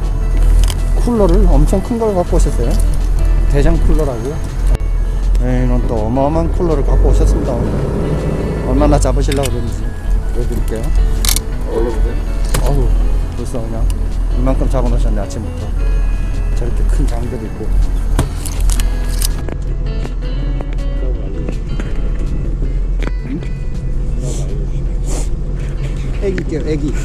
쿨러를 엄청 큰 걸 갖고 오셨어요. 대장 쿨러라고요. 네, 이런 또 어마어마한 쿨러를 갖고 오셨습니다. 오늘. 얼마나 잡으시려고 그러는지 보여드릴게요. 어우, 벌써 그냥 이만큼 잡아놓으셨네. 아침부터 저렇게 큰 장들도 있고. 애기게요, 애기.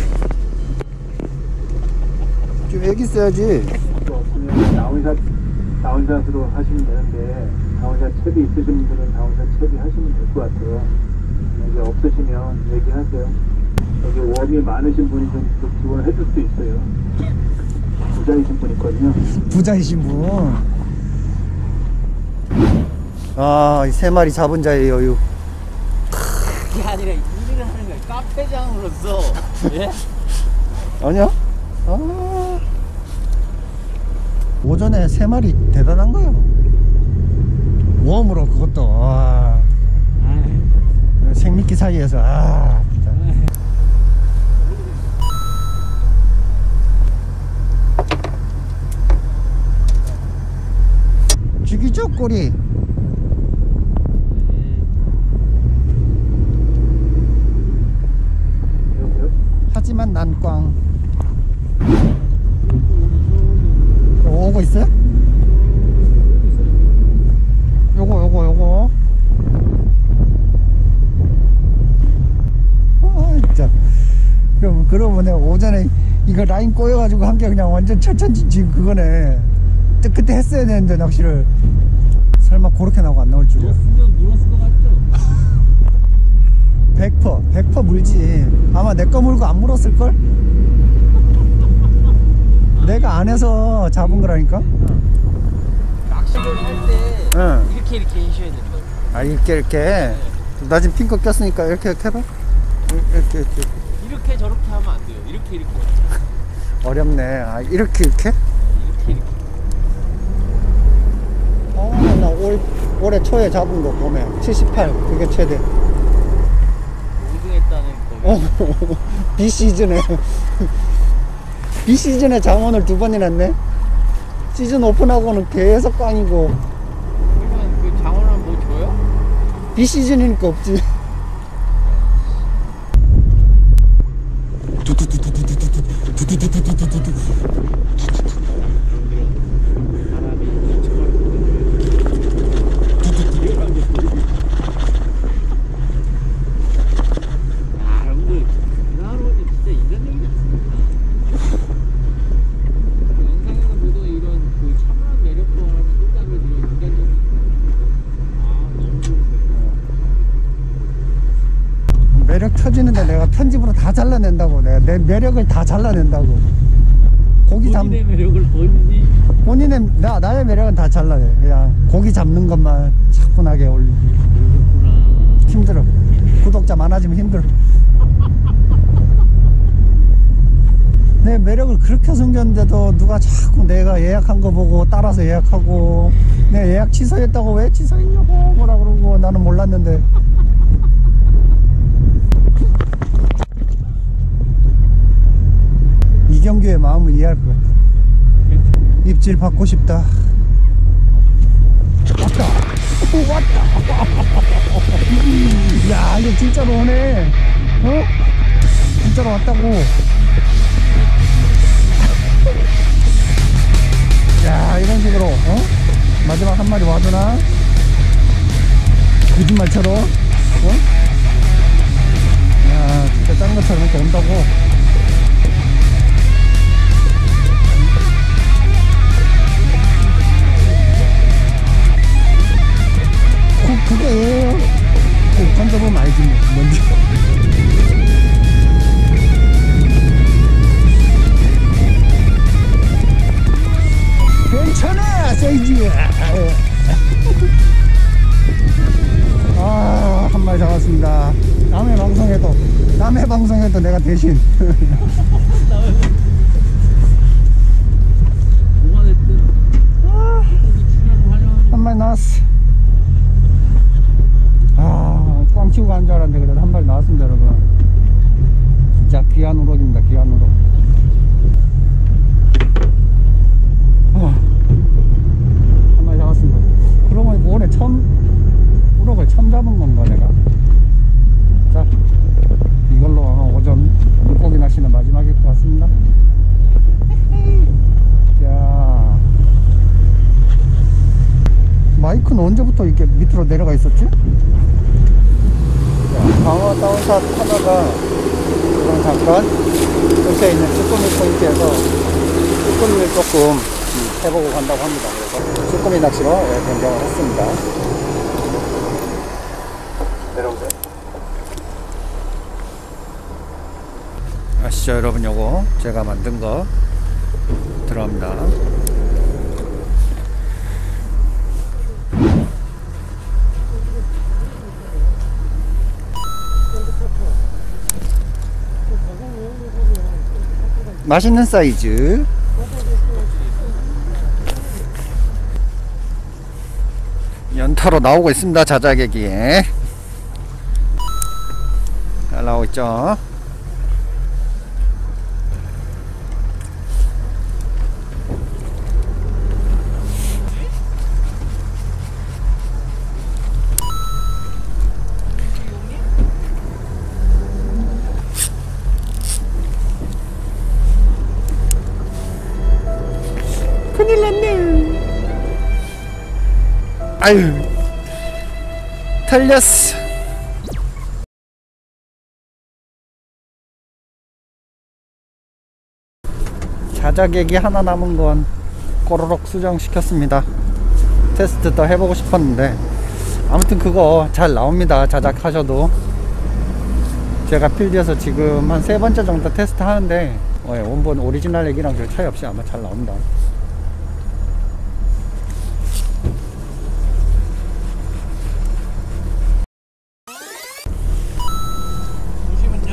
좀 애기 써야지. 다운샷, 다운샷으로 하시면 되는데, 다운샷 채비 있으신 분들은 다운샷 채비 하시면 될 것 같아요. 이게 없으시면 얘기하세요. 여기 웜이 많으신 분이 좀, 좀 지원을 해줄 수도 있어요. 부자이신 분 있거든요. 부자이신 분. 아, 이 세 마리 잡은 자의 여유. 그게 아니라 일을 하는 거야. 카페장으로서. 예? 아니야? 아, 오전에 세 마리 대단한 거요. 웜으로 그것도. 와. 생미끼 사이에서. 아, 진짜. 죽이죠, 꼬리. 하지만 난 꽝. 오고 있어요? 그러고 내가 오전에 이거 라인 꼬여가지고 한 게 그냥 완전 철천지지 그거네. 또 그때 했어야 되는데 낚시를. 설마 그렇게 나오고 안 나올 줄이야. 물었으면 물었을 것 같죠? 백 퍼센트 백 퍼센트 물지. 아마 내 거 물고 안 물었을걸? 내가 안 해서 잡은 거라니까. 낚시를 할 때 응. 이렇게 이렇게 해셔야 된다고. 아 이렇게 이렇게. 나 지금 핑크 꼈으니까 이렇게 이렇게 해봐. 이렇게 이렇게. 이렇게 저렇게 하면 안 돼요. 이렇게 이렇게. 어렵네. 아 이렇게 이렇게? 이렇게 이렇게. 어, 나 올, 올해 초에 잡은 거 보면 칠십팔 그게 최대. 우승했다는 거. 어, 비시즌에 비시즌에 장원을 두 번이나 했네. 시즌 오픈하고는 계속 꽝이고. 그러면 그 장원은 뭐 줘요? 비시즌이니까 없지. 아, 여러분들 그날로는 진짜 이런 얘기 없습니다. 영상에서 보던 이런 그 차분한 매력과는 또 다른 이런 인간적인 아 너무 좋으세요. 매력 터지는데 내가 편집으로 다 잘라낸다고. 내가 내 매력을 다 잘라낸다고. 고기 잡 본인의 매력을 본인이 본인의 나 나의 매력은 다 잘라내. 그냥 고기 잡는 것만 차분하게 올리기. 모르겠구나. 힘들어. 구독자 많아지면 힘들어. 내 매력을 그렇게 숨겼는데도 누가 자꾸 내가 예약한 거 보고 따라서 예약하고, 내 예약 취소했다고 왜 취소했냐고 뭐라 그러고. 나는 몰랐는데. 이경규의 마음을 이해할 것 같아. 입질 받고 싶다. 왔다. 오, 왔다. 야, 이거 진짜로 오네. 어? 진짜로 왔다고. 야, 이런 식으로, 어? 마지막 한 마리 와주나? 거짓말처럼, 어? 야, 진짜 짠 것처럼 이렇게 온다고. 그, 그게 예요. 그 던져보면 알지, 뭐. 뭔지. 괜찮아, 세이지. 아, 한 마리 잡았습니다. 남의 방송에도, 남의 방송에도 내가 대신. 뭐가 됐든 여기 출연을 하려면 한 마리 나왔어. 아, 꽝 치고 간 줄 알았는데 그래도 한 마리 나왔습니다, 여러분. 진짜 귀한 우럭입니다, 귀한 우럭. 아, 한 마리 잡았습니다. 그러고 보니까 올해 처음 우럭을 처음 잡은 건가 내가. 자, 이걸로 아마 오전 물고기 낚시는 마지막일 것 같습니다. 자, 마이크는 언제부터 이렇게 밑으로 내려가 있었지? 방어 다운샷 하다가 그럼 잠깐 근처에 있는 쭈꾸미 포인트에서 쭈꾸미를 조금 음, 해보고 간다고 합니다. 그래서 쭈꾸미 낚시로 예, 변경을 했습니다. 내려오세요. 아시죠 여러분, 요거 제가 만든 거 들어갑니다. 맛있는 사이즈. 연타로 나오고 있습니다. 자작애기에 잘 나오고 있죠. 큰일 났네. 아유, 털렸어. 자작액이 하나 남은 건 꼬르륵 수정시켰습니다. 테스트 더 해보고 싶었는데 아무튼 그거 잘 나옵니다. 자작하셔도. 제가 필드에서 지금 한 세 번째 정도 테스트 하는데 어, 예, 원본 오리지널 액이랑 별 차이 없이 아마 잘 나옵니다. 보시면요.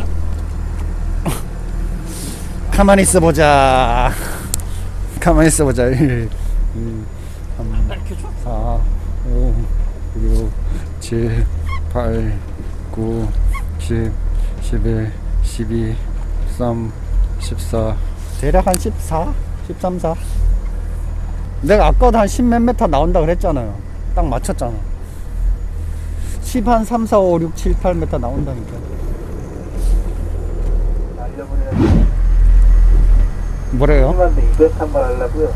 가만히 있어보자. 가만히 있어보자. 일, 이, 삼, 이렇게 줘? 사, 오, 육, 칠, 팔, 구, 십, 십일, 십이, 십삼, 십사, 대략 한 십사, 십삼, 사. 내가 아까도 한 십 몇 메타 나온다 그랬잖아요. 딱 맞췄잖아. 십 한 삼, 사, 오, 육, 칠, 팔 메타 나온다니까. 날려버려야지. 뭐래요? 심한데 이벤트 한번 하려고요.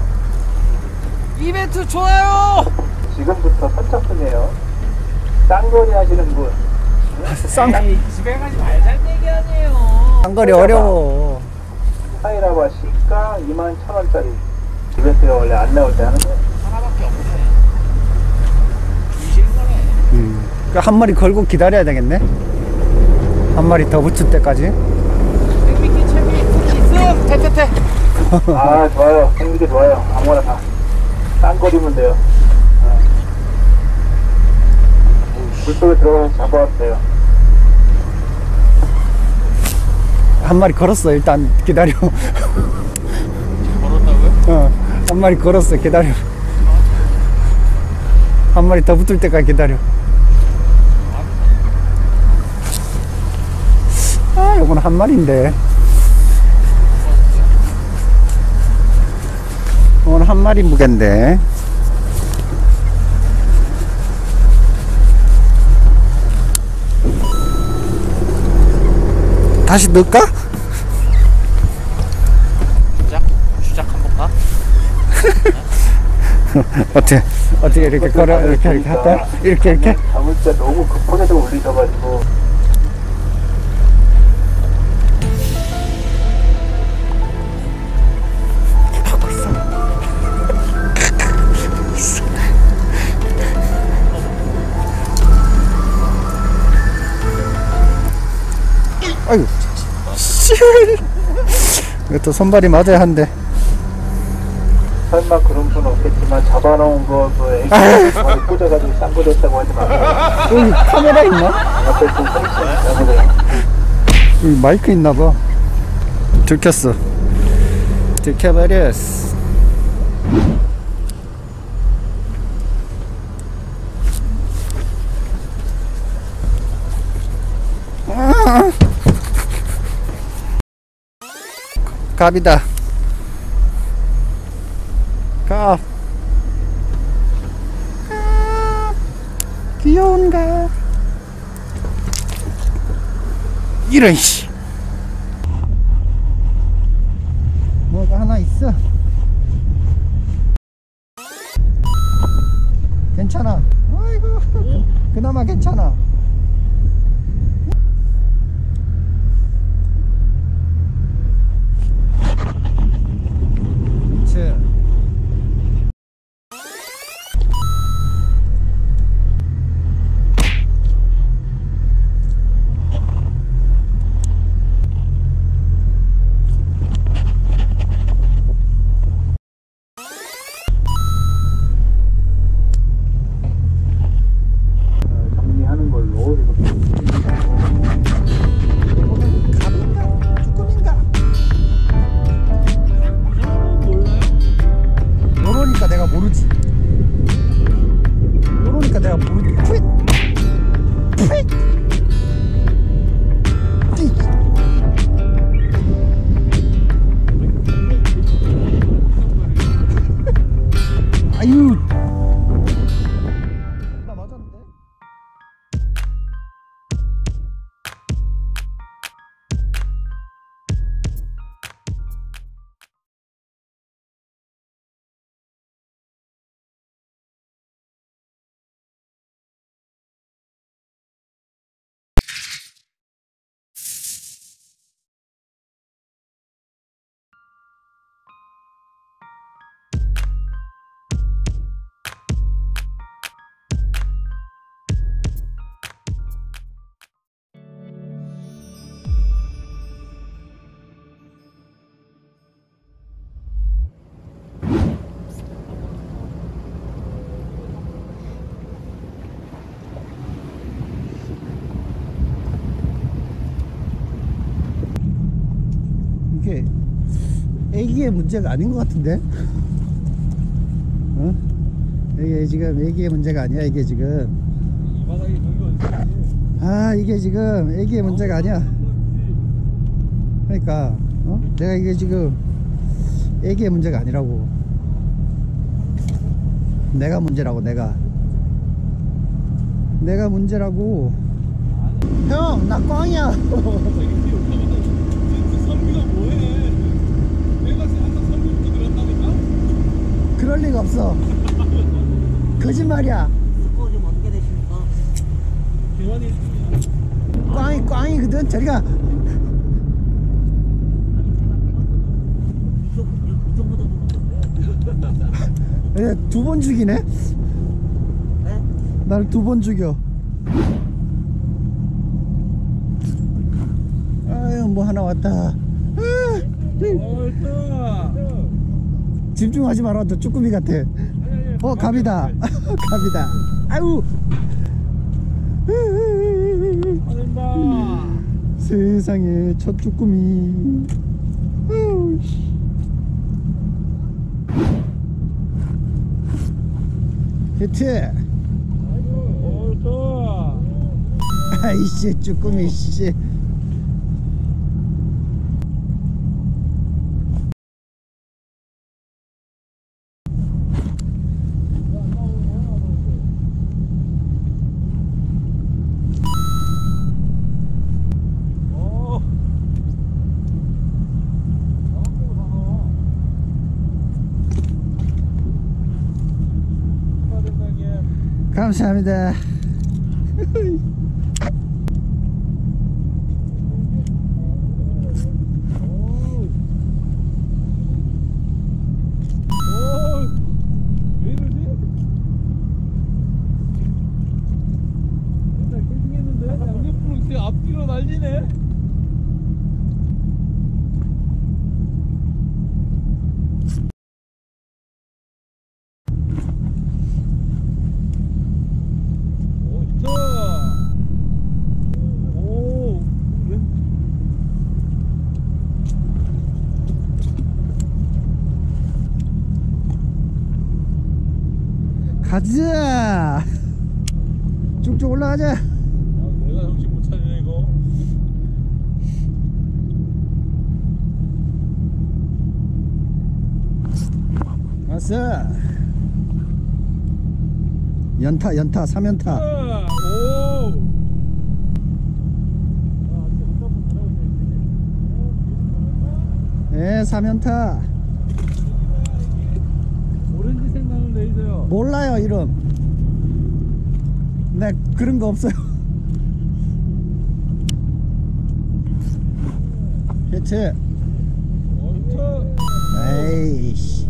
이벤트 좋아요. 지금부터 선착순이에요. 쌍거리 하시는 분. 쌍, 에이, 집에 가지 말자는 얘기 아니에요. 쌍거리 어려워. 사이라바 시가 이만 천 원짜리. 이벤트가 원래 안 나올 때 하는 거예요. 하나밖에 없네. 주시는 거네. 음. 그러니까 한 마리 걸고 기다려야 되겠네. 한 마리 더 붙을 때까지. 생미끼 채비 있음. 태태태. 아 좋아요. 생기게 좋아요. 아무거나 다. 쌍거리면 돼요. 물속에 들어가서 잡아와도 돼요. 한 마리 걸었어. 일단 기다려. 걸었다고요? 어, 한 마리 걸었어. 기다려. 한 마리 더 붙을 때까지 기다려. 아, 요건 한 마리인데. 요건 한 마리 무게인데. 다시 넣을까? 주작? 주작 한번 가? 어떻게, 어떻게 이렇게 걸어, 이렇게, 이렇게 할까? 이렇게, 이렇게? 잡을 때 너무 급하게도 올리셔가지고. 아유, 씨. 이것도 손발이 맞아야 한대. 설마 그런 분 없겠지만 잡아놓은 거 그 애기 머리 꽂아가지고 쌍거리 했다고 하지 마세요. 여기 카메라 있나? 앞에 좀 서있어요. 여기 마이크 있나봐. 들켰어. 들켜버렸어. 아. 갑이다. 갑. 갑. 귀여운 갑. 이런 씨. 뭐가 하나 있어. 괜찮아. 아이고. 그나마 괜찮아. 이게 애기의 문제가 아닌 것 같은데? 어? 이게 지금 애기의 문제가 아니야. 이게 지금 이 바닥에 저기가 있지. 아 이게 지금 애기의 문제가 아니야. 그러니까 어? 내가 이게 지금 애기의 문제가 아니라고. 내가 문제라고. 내가 내가 문제라고. 형 나 꽝이야. 선비가 뭐해? 내가 아까 선비부터 들었다니까? 그럴 리가 없어. 거짓말이야. 스코어 좀 어떻게 되십니까? 대만이 일 등이야. 꽝이 꽝이거든. 저리가. 이 정도 들었는데. 두 번 죽이네. 네? 나를 두 번 죽여. 아유 뭐 하나 왔다. 아, 옳다. 집중하지 마라. 너 쭈꾸미 같아. 어 갑이다. 갑이다. 아유. 하는다. 세상에 첫 쭈꾸미. 아유, 씨. 히트. 옳다. 아이씨 쭈꾸미 씨. 감사합니다. 왜 이러지? 맨날 깨지겠는데? 양옆으로 이제 앞뒤로 날리네? 오, 좋다! 오, 왼, 가자. 쭉쭉 올라가자. 아, 내가 정신 못 차리네, 이거. 왔어. 연타 연타 삼연타. 아, 오! 예 삼연타. 오렌지색 나는 레이저요. 몰라요 이름. 네 그런 거 없어요. 히트. 옳다. 에이씨.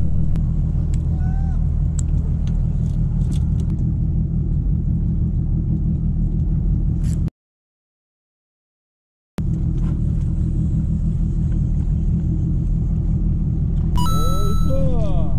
옳다.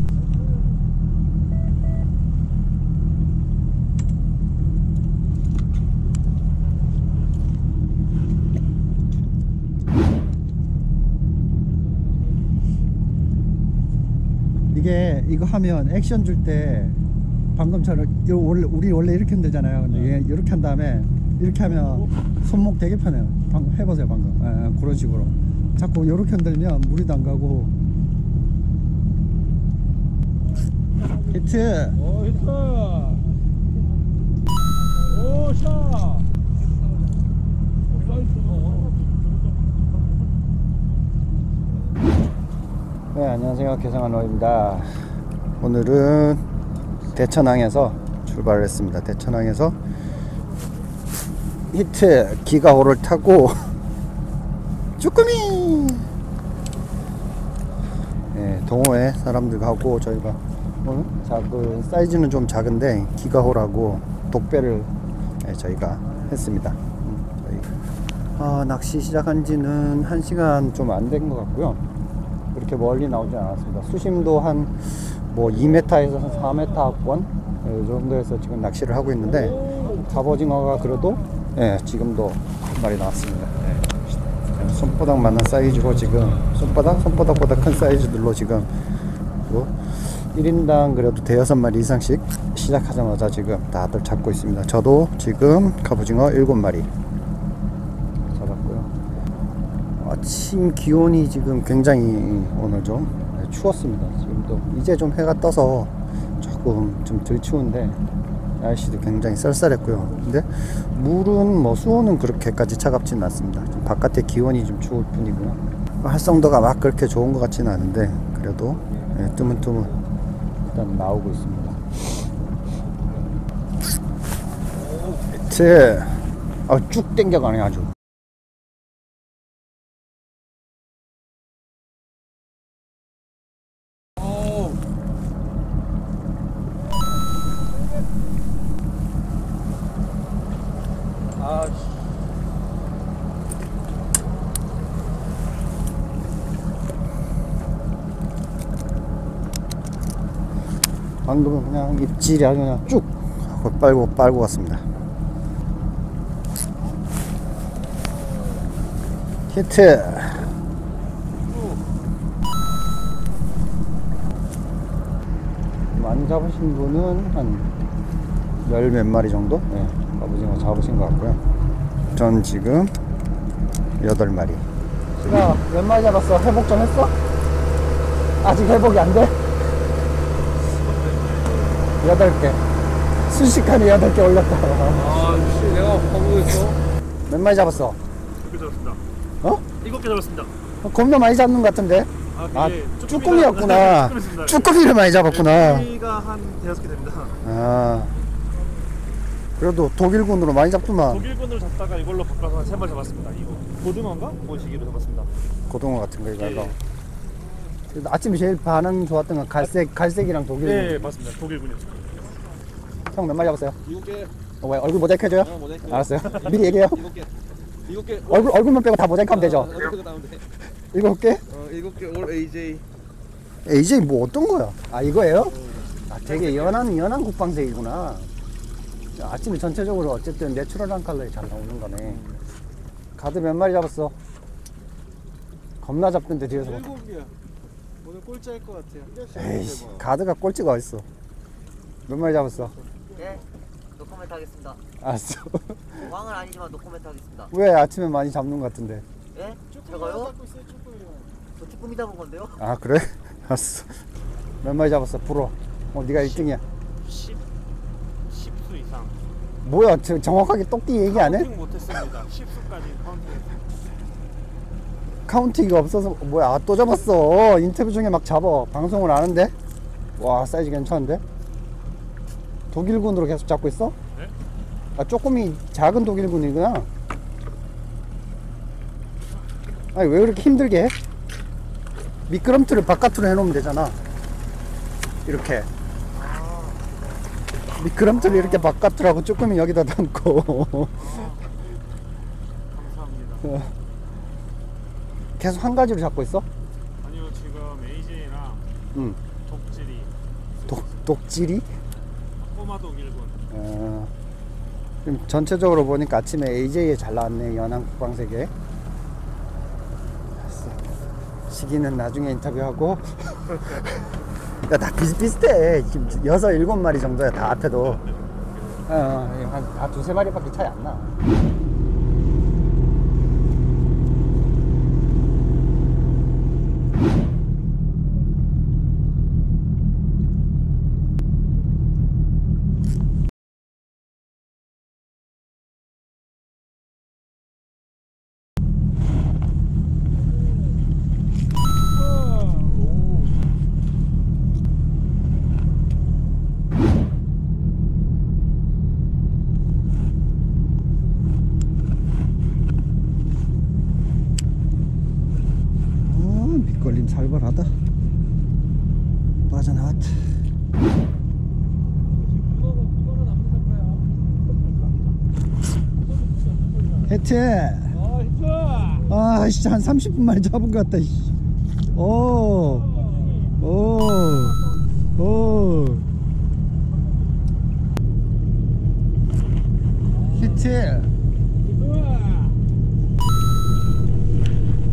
이게 이거 하면 액션 줄 때 방금처럼 요 원래 우리 원래 이렇게 흔들잖아요. 근데 얘 이렇게 한 다음에 이렇게 하면 손목 되게 편해요. 방금 해보세요 방금. 예, 그런 식으로 자꾸 이렇게 흔들면 무리도 안 가고. 히트. 오, 히트. 오, 샷. 네 안녕하세요 개성한 로입니다. 오늘은 대천항에서 출발을 했습니다. 대천항에서 히트 기가호를 타고 쭈꾸미 네, 동호회 사람들하고 저희가 오늘 작은 사이즈는 좀 작은데 기가호라고 독배를 네, 저희가 했습니다. 음, 저희 아, 낚시 시작한 지는 한 시간 좀 안 된 것 같고요. 그렇게 멀리 나오지 않았습니다. 수심도 한 뭐 이 미터에서 한 사 미터권 이 정도에서 지금 낚시를 하고 있는데 갑오징어가 그래도 예, 지금도 한 마리 나왔습니다. 예, 손바닥만한 사이즈로 지금 손바닥? 손바닥보다 큰 사이즈들로 지금 뭐 일 인당 그래도 대여섯 마리 이상씩 시작하자마자 지금 다들 잡고 있습니다. 저도 지금 갑오징어 일곱 마리 잡았고요. 아침 기온이 지금 굉장히 오늘 좀 추웠습니다. 지금도 이제 좀 해가 떠서 조금 좀 덜 추운데 날씨도 굉장히 쌀쌀했고요. 근데 물은 뭐 수온은 그렇게까지 차갑지는 않습니다. 좀 바깥에 기온이 좀 추울 뿐이고요. 활성도가 막 그렇게 좋은 것 같지는 않은데 그래도 예, 뜨문뜨문 일단 나오고 있습니다. 히트. 아, 쭉 땡겨가네 아주. 방금은 그냥 입질이 아주 그냥 쭉 하고 빨고 빨고 갔습니다. 히트. 많이 잡으신 분은 한 열 몇 마리 정도 네, 갑오징어 잡으신 것 같고요. 전 지금 여덟 마리. 시가 몇 마리 잡았어? 회복 좀 했어? 아직 회복이 안 돼? 여덟 개. 순식간에 여덟 개 올렸다. 아, 씨, 내가 거부했어. 몇 마리 잡았어? 일곱 개 잡았습니다. 어? 일곱 개 잡았습니다. 어, 겁나 많이 잡는 것 같은데? 아, 쭈꾸미였구나. 쭈꾸미를 많이 잡았구나. 쭈꾸미가 한 대여섯 개 됩니다. 아, 그래도 독일군으로 많이 잡더만. 독일군으로 잡다가 이걸로 바꿔서 한 세 마리 잡았습니다. 이거 고등어인가? 모시기로 잡았습니다. 고등어 같은 거 이거. 예. 그래도 아침에 제일 반응 좋았던 건 갈색, 갈색이랑 독일군. 네, 맞습니다. 독일군이요. 형 몇 마리 잡았어요? 일곱 개. 어, 왜 얼굴 모자이크 해줘요? 어, 모자이크. 알았어요. 미리 얘기해요. 일곱 개. 일곱 개. 얼굴, 얼굴만 빼고 다 모자이크 하면 되죠? 어, 일곱 개 나오면 돼. 일곱 개? 어, 일곱 개 올 에이제이. 에이제이 뭐 어떤 거야? 아, 이거예요? 아, 되게 연한, 연한 국방색이구나. 아침에 전체적으로 어쨌든 내추럴한 컬러에 잘 나오는 거네. 가드 몇 마리 잡았어? 겁나 잡던데 뒤에서. 일곱 개야. 오늘 꼴찌할 것 같아요. 에이씨, 가드가 꼴찌가 어딨어. 몇 마리 잡았어? 네, 노코멘트 하겠습니다. 알았어. 왕은 아니지만 노코멘트 하겠습니다. 왜 아침에 많이 잡는 것 같은데? 예? 제가요? 저 쭈꾸미 잡은 건데요? 아, 그래? 알았어. 몇 마리 잡았어? 불어. 어, 네가 일 등이야. 십, 십 수 이상. 뭐야, 저, 정확하게 똑띠 얘기 안 해? 카운팅 못했습니다. 십 수까지 카운팅했습니다. 카운팅이 없어서 뭐야, 아, 또 잡았어. 인터뷰 중에 막 잡아. 방송을 안 하는데? 와, 사이즈 괜찮은데? 독일군으로 계속 잡고 있어? 네? 아, 조금이 작은 독일군이구나. 아니, 왜 그렇게 힘들게 해? 미끄럼틀을 바깥으로 해놓으면 되잖아. 이렇게 미끄럼틀을 이렇게 바깥으로 하고 쭈꾸미 여기다 담고. 감사합니다. 계속 한 가지로 잡고 있어? 아니요, 지금 에이제이랑 응. 독질이, 독, 독질이? 꼬마 독일군. 어, 지금 전체적으로 보니까 아침에 에이제이에 잘 나왔네. 연한 국방색에. 시기는 나중에 인터뷰하고. 야, 다 비슷비슷해. 지금 여섯, 일곱 마리 정도야, 다 앞에도. 어, 어, 한, 다 두세 마리밖에 차이 안 나. 걸림 살벌하다. 빠져나왔다. 해체. 아, 씨, 한 삼십 분 만에 잡은 것 같다. 오, 오, 오. 히트.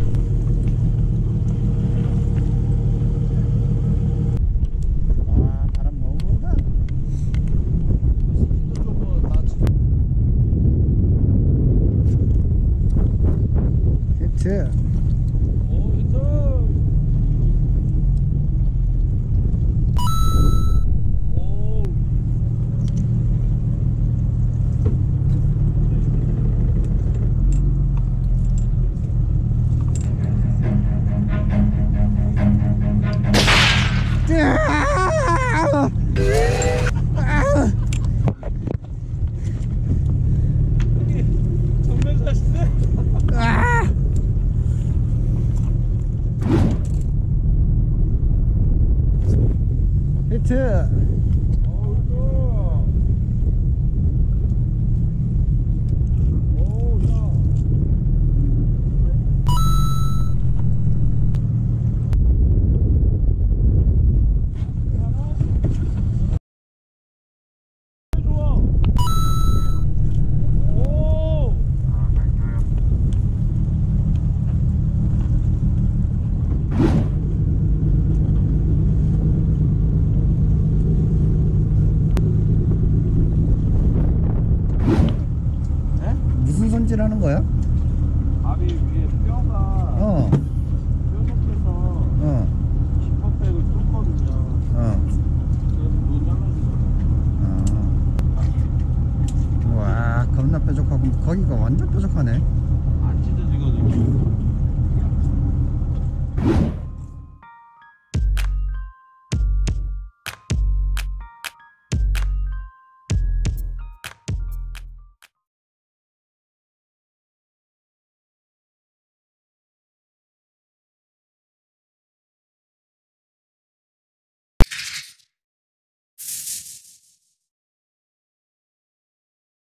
히트.